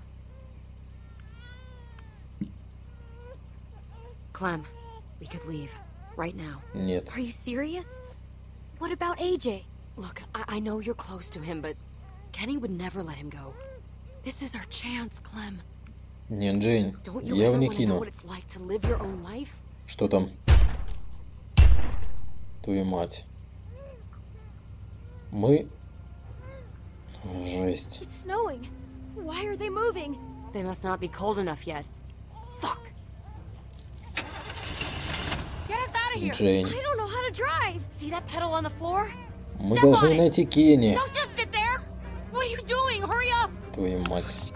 Clem, we could leave. Right now. Нет. Are you serious? What about A J? Look, I, I know you're close to him, but Kenny would never let him go. This is our chance, Clem. Нет, Джейн. Don't you Я его ever не want to know кину. what it's like to live your own life? Что там? Твою мать. Мы... Жесть. It's snowing. Why are they moving? They must not be cold enough yet. Fuck! Get us out of here! Джейн. I don't know how to drive. See that pedal on the floor? Мы Step должны on it. найти Кенни. Don't just sit there! What are you doing? Hurry up! Твою мать.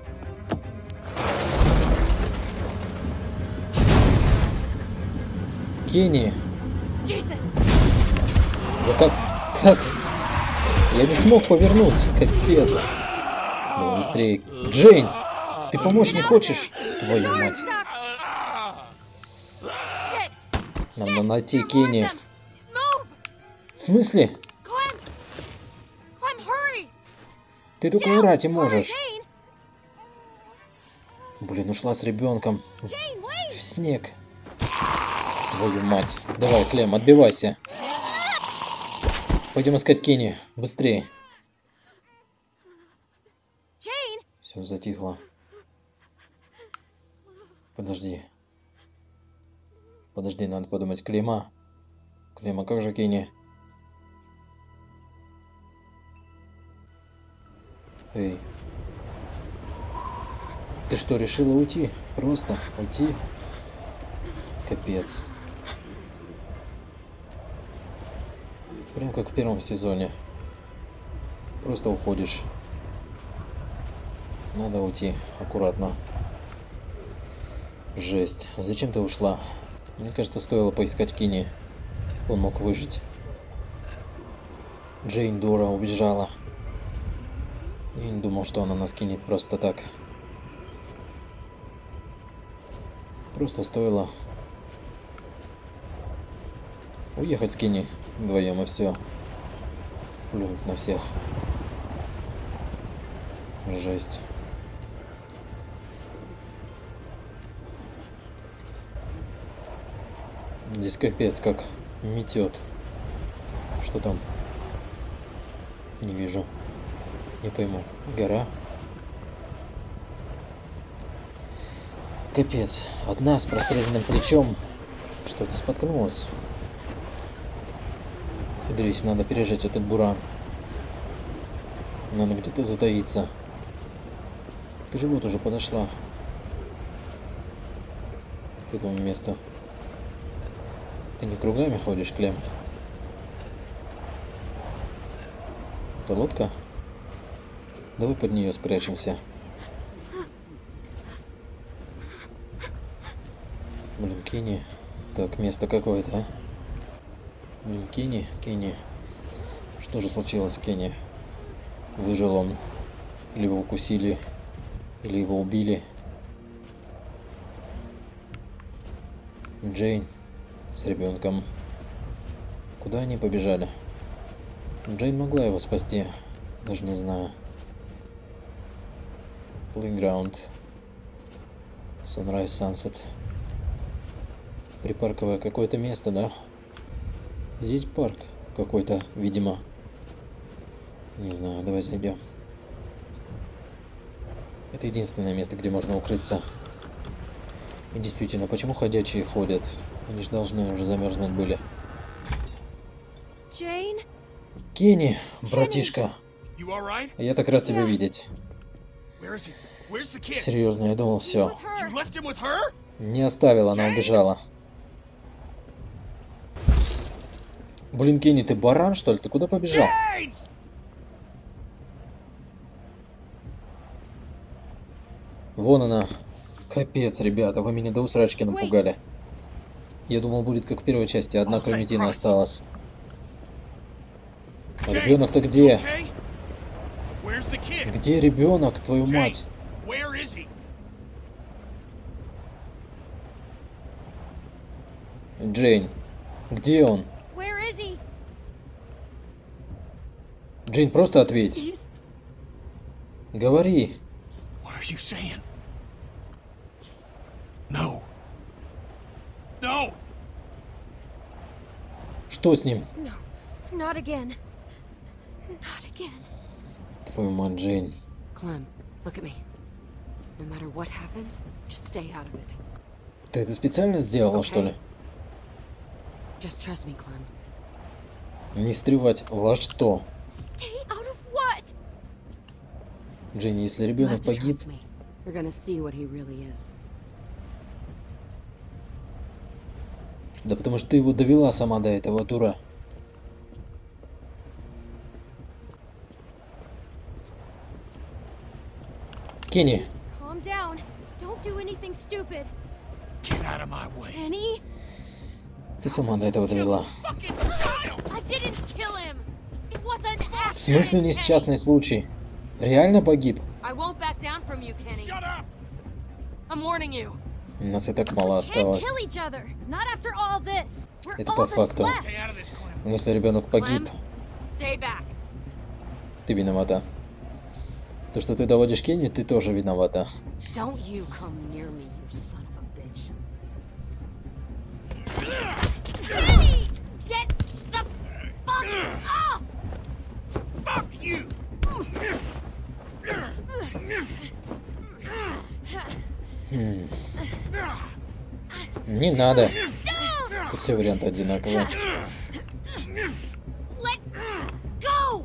Кенни. Jesus! Да как... Как? Я не смог повернуть. Капец. Давай быстрее. Джейн! Ты помочь не хочешь? Твою мать. Shit! Надо найти You're more of Кенни. them. Move! В смысле? Clem! Clem, hurry! Ты только орать и Or можешь. Jane? Блин, ушла с ребенком. Jane, wait! В снег. Твою мать. Давай, Клем, отбивайся. Пойдем искать Кенни. Быстрее. Jane! Все затихло. Подожди. Подожди, надо подумать. Клема. Клема, как же Кенни? Эй. Ты что, решила уйти? Просто уйти? Капец. Прям как в первом сезоне. Просто уходишь. Надо уйти. Аккуратно. Жесть. Зачем ты ушла? Мне кажется, стоило поискать Кенни. Он мог выжить. Джейн дура убежала. Я не думал, что она нас кинет просто так. Просто стоило уехать с Кенни вдвоем и все. Плюнуть на всех. Жесть. Здесь капец как метет. Что там? Не вижу. Не пойму. Гора? капец. Одна с простреленным плечом. Что-то споткнулось. Соберись, надо пережить этот буран. Надо где-то затаиться. Ты же вот уже подошла к этому месту. Ты не кругами ходишь, Клем? Это лодка? Давай под нее спрячемся. Блин, Кенни. Так, место какое-то, а? Блин, Кенни, Кенни. Что же случилось с Кенни? Выжил он? Или его укусили? Или его убили? Джейн с ребенком. Куда они побежали? Джейн могла его спасти. Даже не знаю. Playground. Sunrise Sunset. Припарковое какое-то место, да? Здесь парк какой-то, видимо. Не знаю, давай зайдем. Это единственное место, где можно укрыться. И действительно, почему ходячие ходят? Они же должны уже замерзнуть были. Джейн? Кенни, братишка. You all right? Я так рад тебя видеть. Where is he? Where's the kid? Серьезно, я думал, все. You left him with her? Не оставила, она убежала. Блин, Кенни, ты баран, что ли? Ты куда побежал? Jane! Вон она. Капец, ребята, вы меня до усрачки напугали. Я думал, будет как в первой части, одна Клементина осталась. Ребенок-то где? Okay? Where's the kid? Где ребенок, твою мать? Where is he? Джейн, где он? Where is he? Джейн, просто ответь. He's... Говори. What are you saying? No. No. Что с ним? No, not again. Not again. Твою мать, Джейн. Clem, look at me. No matter what happens, just stay out of it. Ты это специально сделала, что ли? Just trust me, Clem. Не встревать во что? Stay out of what? Джейн, если You ребенок have to погиб, trust me. You're gonna see what he really is. да потому что ты его довела сама до этого, дура. Кенни, Calm down. Don't do anything stupid. Get out of my way. Kenny? ты сама до этого довела. Fucking child! I didn't kill him. It was an В accident. смысле несчастный случай? Реально погиб? I won't back down from you, Kenny. Shut up! I'm warning you. Нас и так мало Can't осталось. kill each other. Not after all this. We're Это all по that's факту. left. Stay out of this, Clem. Но если ребенок погиб, Clem, stay back. ты виновата. То, что ты доводишь Кенни, ты тоже виновата. Don't you come near me, you son of a bitch. Kenny! Get the fuck off! Fuck you! Хм. Не надо. Down! Тут все варианты одинаковые. Let go!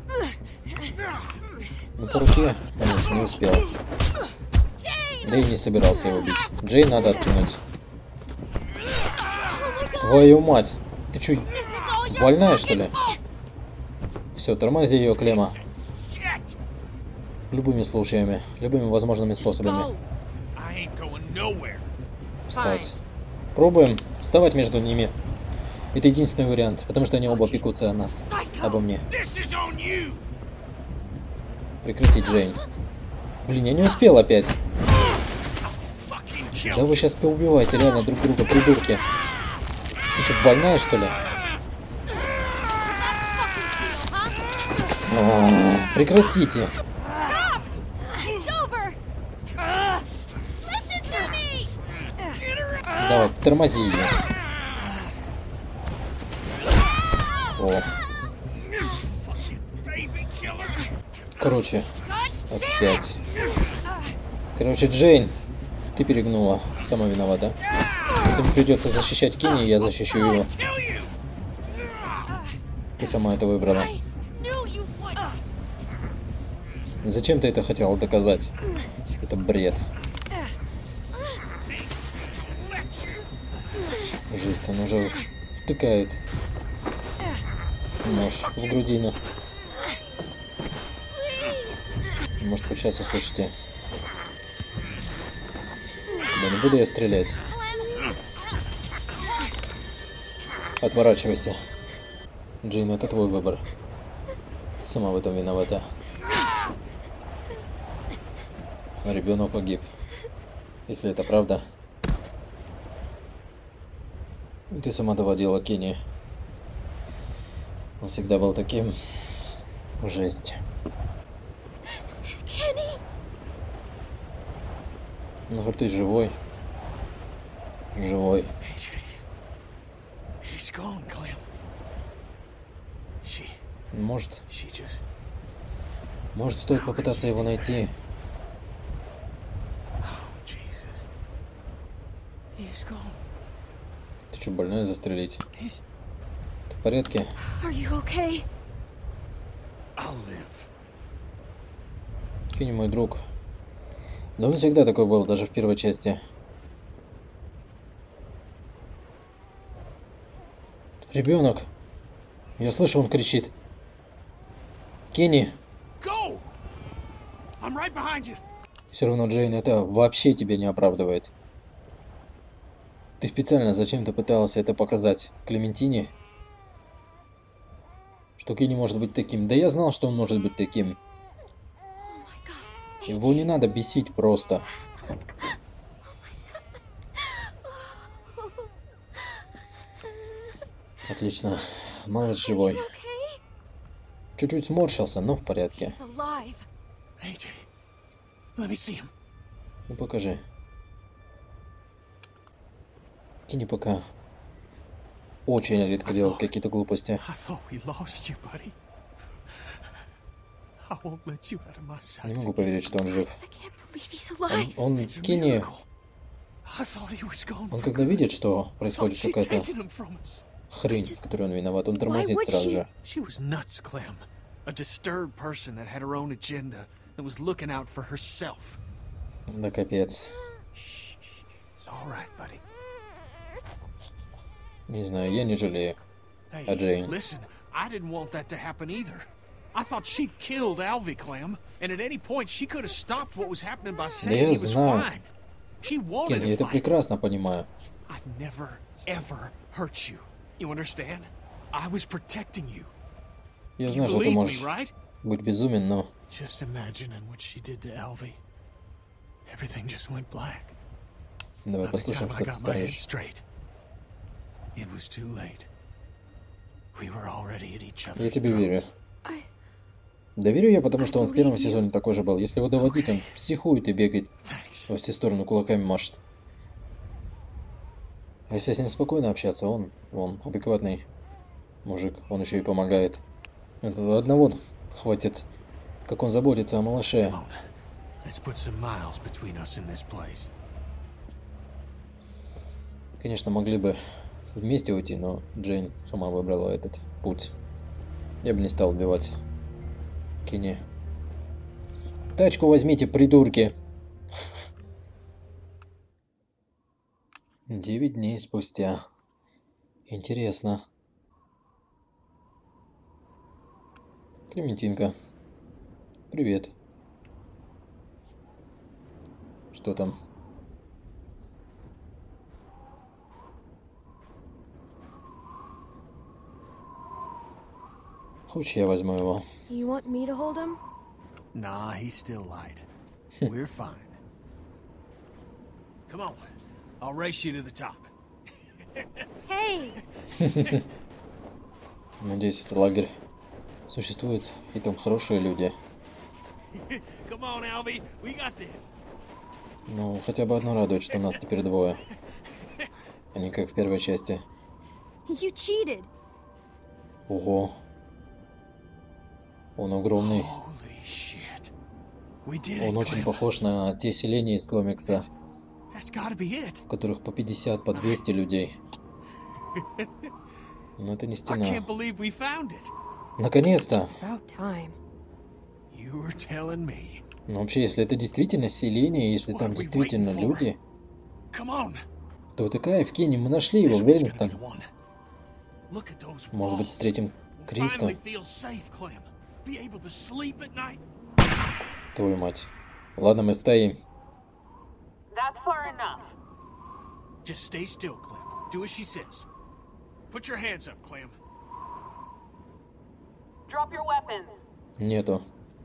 Ну, по руке, конечно, не успел. Jane! Да и не собирался его бить. Джейн надо откинуть. Oh my god! Твою мать! Ты чё, This is all your больная, что ли? fucking fault! Все, тормози ее, Клема. Shit! Любыми случаями, любыми возможными Just способами. go. I ain't going nowhere. Встать. Пробуем вставать между ними. Это единственный вариант, потому что они оба пекутся о нас. Обо мне. This is on you! Прекратить, Джейн. Блин, я не успел опять. Fucking kill Да вы сейчас поубиваете реально друг друга, придурки. Ты что, больная, что ли? А, прекратите. It's over! Listen to me! Давай, тормози ее. О, baby killer! короче, опять. Короче, Джейн, Ты перегнула. Сама виновата. Если мне придется защищать Кенни, я защищу его. Ты сама это выбрала. Зачем ты это хотела доказать? Это бред. Жесть, он уже втыкает нож в грудину. Может, хоть сейчас услышите. Да не буду я стрелять. Отворачивайся. Джейн, это твой выбор. Ты сама в этом виновата. Ребенок погиб. Если это правда. И ты сама доводила Кенни. Он всегда был таким. Жесть. Kenny! Ну хоть ты живой. Живой. He's gone, Clem. She, Может, she just... может стоит попытаться его найти. Oh, Jesus. He's gone. Ты что, больной застрелить? He's... Ты в порядке? Are you okay? I'll live. Кенни мой друг. Да он всегда такой был, даже в первой части. Ребенок. Я слышу, он кричит. Кенни. Go! I'm right behind you. Все равно, Джейн, это вообще тебя не оправдывает. Ты специально зачем-то пытался это показать Клементине? Что Кенни может быть таким. Да я знал, что он может быть таким. Его не надо бесить просто. Отлично. Малыш живой. Чуть-чуть сморщился, но в порядке. He's alive. A J, let me see him. Ну покажи. Кенни пока очень редко делает какие-то глупости. I thought we lost you, buddy. I won't let you out of my sight. Не могу поверить, что он жив. I can't believe he's Он, alive. он It's a Кенни, miracle. I thought he was gone он for когда good. видит, что I происходит thought she'd какая-то taken him from us. хрень, в которой он виноват, он тормозит would сразу she? же. She was nuts, Clem. A disturbed person that had her own agenda and was looking out for herself. Да капец. Shh, shh, it's all right, buddy. Не знаю, я не жалею. Hey, А Джейн? listen, I didn't want that to happen either. I thought she'd killed Alvy, Clem, and at any point she could have stopped what was happening by saying я he was знаю. fine. She wanted Кенни, я to это fight. прекрасно понимаю. I never, ever hurt you. You understand? I was protecting you. Я You знаю, что ты believe me, можешь right? быть безумен, но Just imagining what she did to Alvy. Everything just went black. давай By the послушаем, time I что ты got my head скажешь. straight, it was too late. We were already at each Я other's тебе верю. throats. I... Да верю я, потому что он в первом сезоне такой же был. Если его доводить, он психует и бегает Thanks. во все стороны, кулаками машет. А если с ним спокойно общаться, он, он адекватный мужик, он еще и помогает. Этого одного хватит, как он заботится о малыше. Come on. Let's put some miles between us in this place. Конечно, могли бы вместе уйти, но Джейн сама выбрала этот путь. Я бы не стал убивать Кенни. Тачку возьмите, придурки! Девять дней спустя. Интересно. Клементинка. Привет. Что там? Хочешь, я возьму его? You want me to hold him? Nah, he's still light. We're fine. Come on. I'll race you to the top. Hey! Надеюсь, это лагерь существует, и там хорошие люди. Come on, Alvy. We got this. Ну, хотя бы одно радует, что нас теперь двое. А не как в первой части. You cheated. Ого. Он огромный. Holy shit. We did Он it, очень Clem. похож на те селения из комикса. That's gotta be it. в которых по пятьдесят, по двести людей. Но это не I стена. can't believe we found it. Наконец-то! About time. You were telling me. Но вообще, если это действительно селение, если там действительно люди, Come on. то это кайф, Кенни, мы нашли его, This one's уверен gonna be там. the one. Look at those Может быть, walls. встретим We'll Криста. finally feel safe, Clem. Be able to sleep at night. Твою мать. Ладно, мы стоим. That's far enough. Just stay still, Clem. Do as she says. Put your hands up, Clem. Drop your weapons. Нету.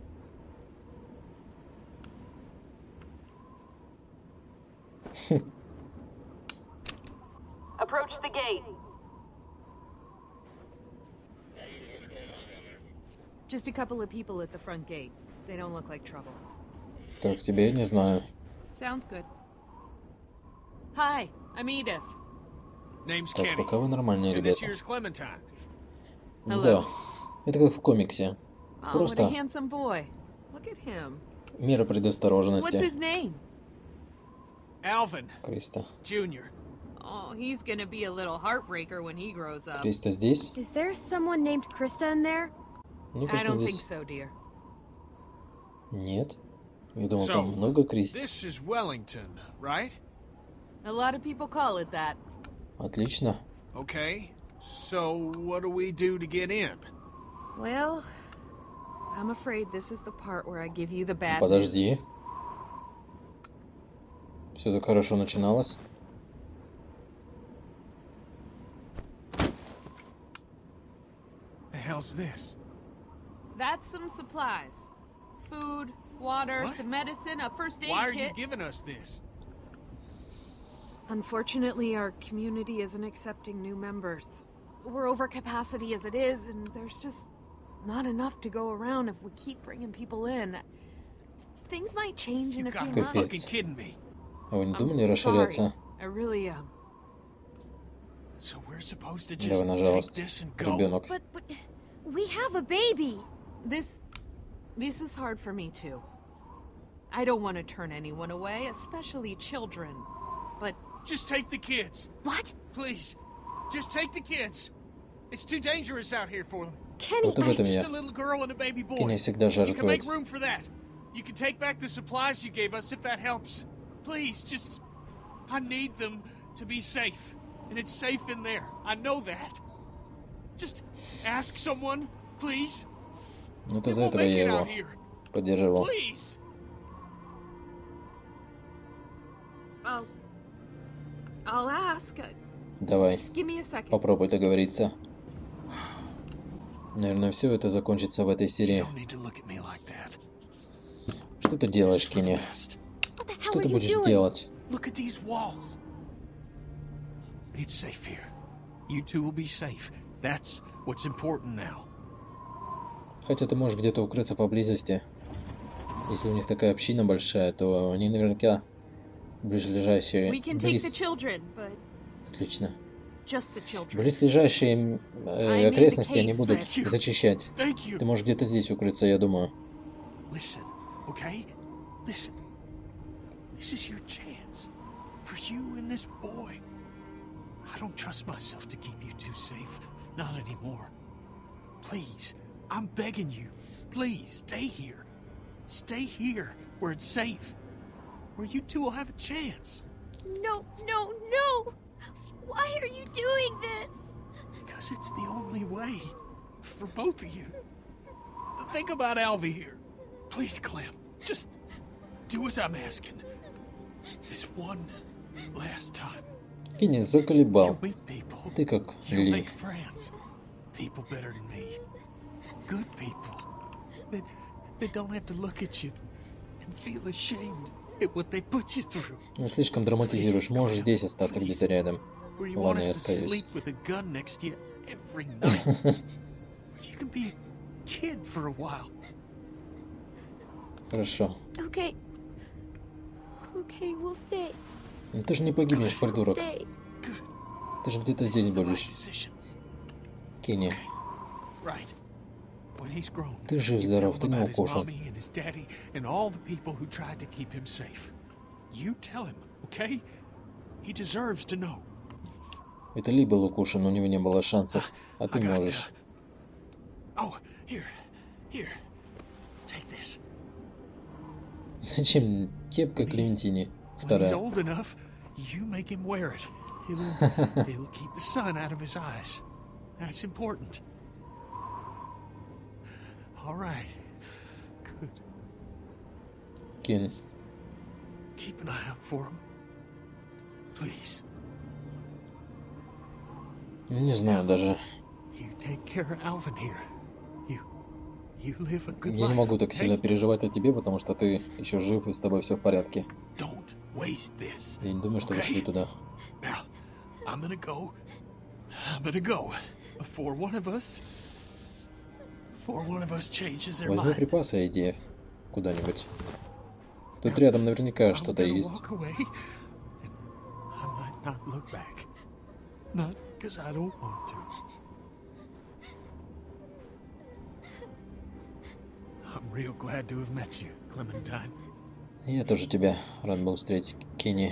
Approach the gate. Just a couple of people at the front gate. They don't look like trouble. Так, тебе я не знаю. Sounds good. Hi, I'm Edith. Name's Так, Kenny. пока вы нормальные And this ребята. here's Clementine. Да. Это как в комиксе. Oh, what a Просто handsome boy. Look at him. мера What's предосторожности. his name? Alvin Криста. Junior Oh, he's gonna be a little heartbreaker when he grows up. Криста здесь? Is there someone named Krista in there? Мне I кажется, don't think здесь... so, dear. Нет. Я думал, So, там много Кристи. This is Wellington, right? A lot of people call it that. Отлично. Okay. So what do we do to get in? Well, I'm afraid this is the part where I give you the bad Подожди. news. Все так хорошо начиналось. The hell's this? That's some supplies. Food, water, What? some medicine, a first aid Why are kit. you giving us this? Unfortunately, our community isn't accepting new members. We're over capacity as it is, and there's just not enough to go around if we keep bringing people in. Things might change in You a few got to be months. fucking kidding me. А вы не I'm думали расширяться? sorry. I really am. So we're supposed to just Давай на take жалость, this and go? ребенок. But, but, we have a baby. This... this is hard for me, too. I don't want to turn anyone away, especially children. But Just take the kids. What? Please. Just take the kids. It's too dangerous out here for them. Kenny, Вот об этом Just я. a little girl and a baby boy. Кенни всегда You can make жертвует. room for that. You can take back the supplies you gave us if that helps. Please, just... I need them to be safe. And it's safe in there. I know that. Just ask someone, please. Ну, это We из-за won't этого make я it его out here. поддерживал. Please. I'll... I'll ask. Давай, Just give me a second. попробуй договориться. Наверное, все это закончится в этой You серии. don't need to look at me like that. Что ты This is делаешь, for the Кенни? best. what the hell Что are ты you будешь doing? делать? Look at these walls. It's safe here. You two will be safe. That's what's important now. Хотя ты можешь где-то укрыться поблизости. Если у них такая община большая, то они наверняка близлежащие... We can take Близ... the children, but Отлично. just the children. Близлежащие м, э, окрестности они будут Thank you. зачищать. Thank you. Ты можешь где-то здесь укрыться, я думаю. Listen, okay? Listen. This is your chance. For you and this boy. I don't trust myself to keep you two safe. Not anymore. Please, I'm begging you. Please, stay here. Stay here, where it's safe. Where you two will have a chance. No, no, no! Why are you doing this? Because it's the only way. For both of you. Think about Alvy here. Please, Clem. Just do as I'm asking. This one last time. Кенни заколебал. You'll meet people. Ты как You'll Ли. make friends. People better than me. Good people. That, that don't have to look at you and feel ashamed at what they put you through. Ну, слишком драматизируешь. Можешь здесь остаться где-то рядом. Where you Ладно, won't я have to остаюсь. sleep with a gun next to you every night. Where you can be a kid for a while. Хорошо. Okay. Okay, we'll stay. Ну ты же не погибнешь, We'll придурок. stay. Ты же где-то This здесь is the right будешь. decision. Кенни, Right. When he's grown, ты you tell жив-здоров, him ты не about his укушен. mommy and his daddy and all the people who tried to keep him safe. You tell him, okay? He deserves to know. Это Ли был укушен, у него не было шансов. А ты I got можешь. to- Oh, here, here. Take this. Зачем кепка Клементине? When he's Вторая. old enough, you make him wear it. It'll, it'll keep the sun out of his eyes. That's important. All right. Good. Кин. Keep an eye out for him. Please. Не знаю даже. You take care of Alvin here. You, you live a good Я не life, могу так okay? сильно переживать о тебе, потому что ты еще жив и с тобой все в порядке. Don't waste this. Я не думаю, что вы Okay. шли туда. Now, I'm gonna go. I'm gonna go before one of us. Before one of us changes their Возьми mind. припасы, иди куда-нибудь. Тут рядом наверняка I'm что-то gonna есть. walk away, and I might not look back. Not because I don't want to. I'm real glad to have met you, Clementine. Я тоже тебя рад был встретить, Кенни.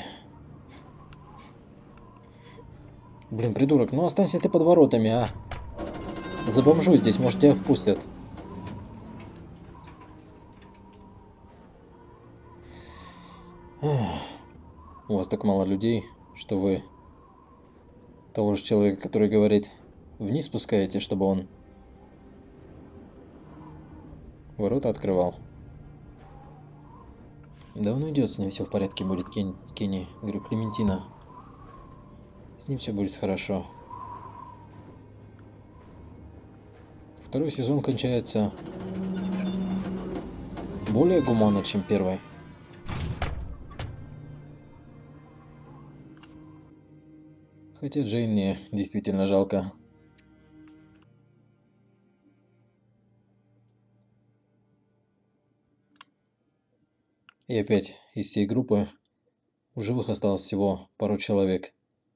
Блин, придурок, ну останься ты под воротами, а. Забомжуй здесь, может тебя впустят. Эх. У вас так мало людей, что вы того же человека, который говорит, вниз спускаете, чтобы он ворота открывал. Да он уйдет, с ним все в порядке будет, Кен... Кенни. Говорю, Клементина. С ним все будет хорошо. Второй сезон кончается более гуманно, чем первый. Хотя Джейн мне действительно жалко. И опять из всей группы в живых осталось всего пару человек.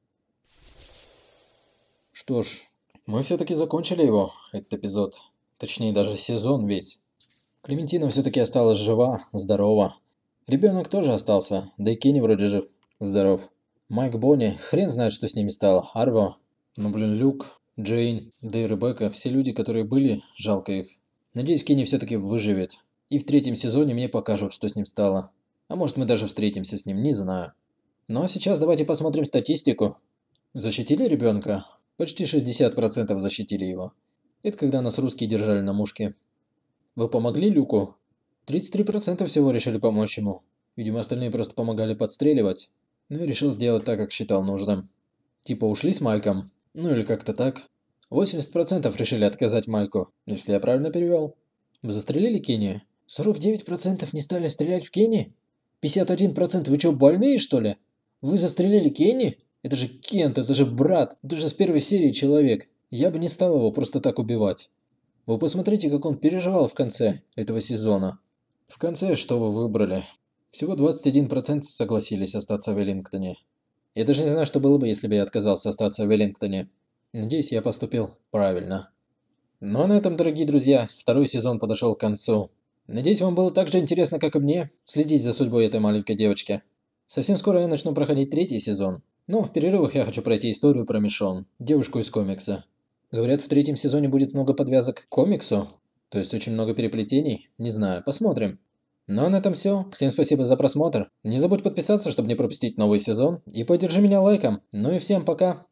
Что ж, мы все-таки закончили его, этот эпизод. Точнее, даже сезон весь. Клементина все-таки осталась жива, здорова. Ребенок тоже остался, да и Кенни вроде жив, здоров. Майк, Бонни, хрен знает, что с ними стало. Арво, ну блин, Люк, Джейн, да и Ребекка, все люди, которые были, жалко их. Надеюсь, Кенни все-таки выживет. И в третьем сезоне мне покажут, что с ним стало. А может, мы даже встретимся с ним, не знаю. Ну а сейчас давайте посмотрим статистику. Защитили ребенка? Почти шестьдесят процентов защитили его. Это когда нас русские держали на мушке. Вы помогли Люку? тридцать три процента всего решили помочь ему. Видимо, остальные просто помогали подстреливать. Ну и решил сделать так, как считал нужным. Типа ушли с Майком. Ну или как-то так. восемьдесят процентов решили отказать Майку, если я правильно перевел. Вы застрелили Кенни? сорок девять процентов не стали стрелять в Кенни? пятьдесят один процент вы что, больные что ли? Вы застрелили Кенни? Это же Кент, это же брат, это же с первой серии человек. Я бы не стал его просто так убивать. Вы посмотрите, как он переживал в конце этого сезона. В конце что вы выбрали? Всего двадцать один процент согласились остаться в Веллингтоне. Я даже не знаю, что было бы, если бы я отказался остаться в Веллингтоне. Надеюсь, я поступил правильно. Ну а на этом, дорогие друзья, второй сезон подошел к концу. Надеюсь, вам было так же интересно, как и мне, следить за судьбой этой маленькой девочки. Совсем скоро я начну проходить третий сезон. Но в перерывах я хочу пройти историю про Мишон, девушку из комикса. Говорят, в третьем сезоне будет много подвязок к комиксу. То есть очень много переплетений. Не знаю, посмотрим. Ну а на этом все. Всем спасибо за просмотр. Не забудь подписаться, чтобы не пропустить новый сезон. И поддержи меня лайком. Ну и всем пока.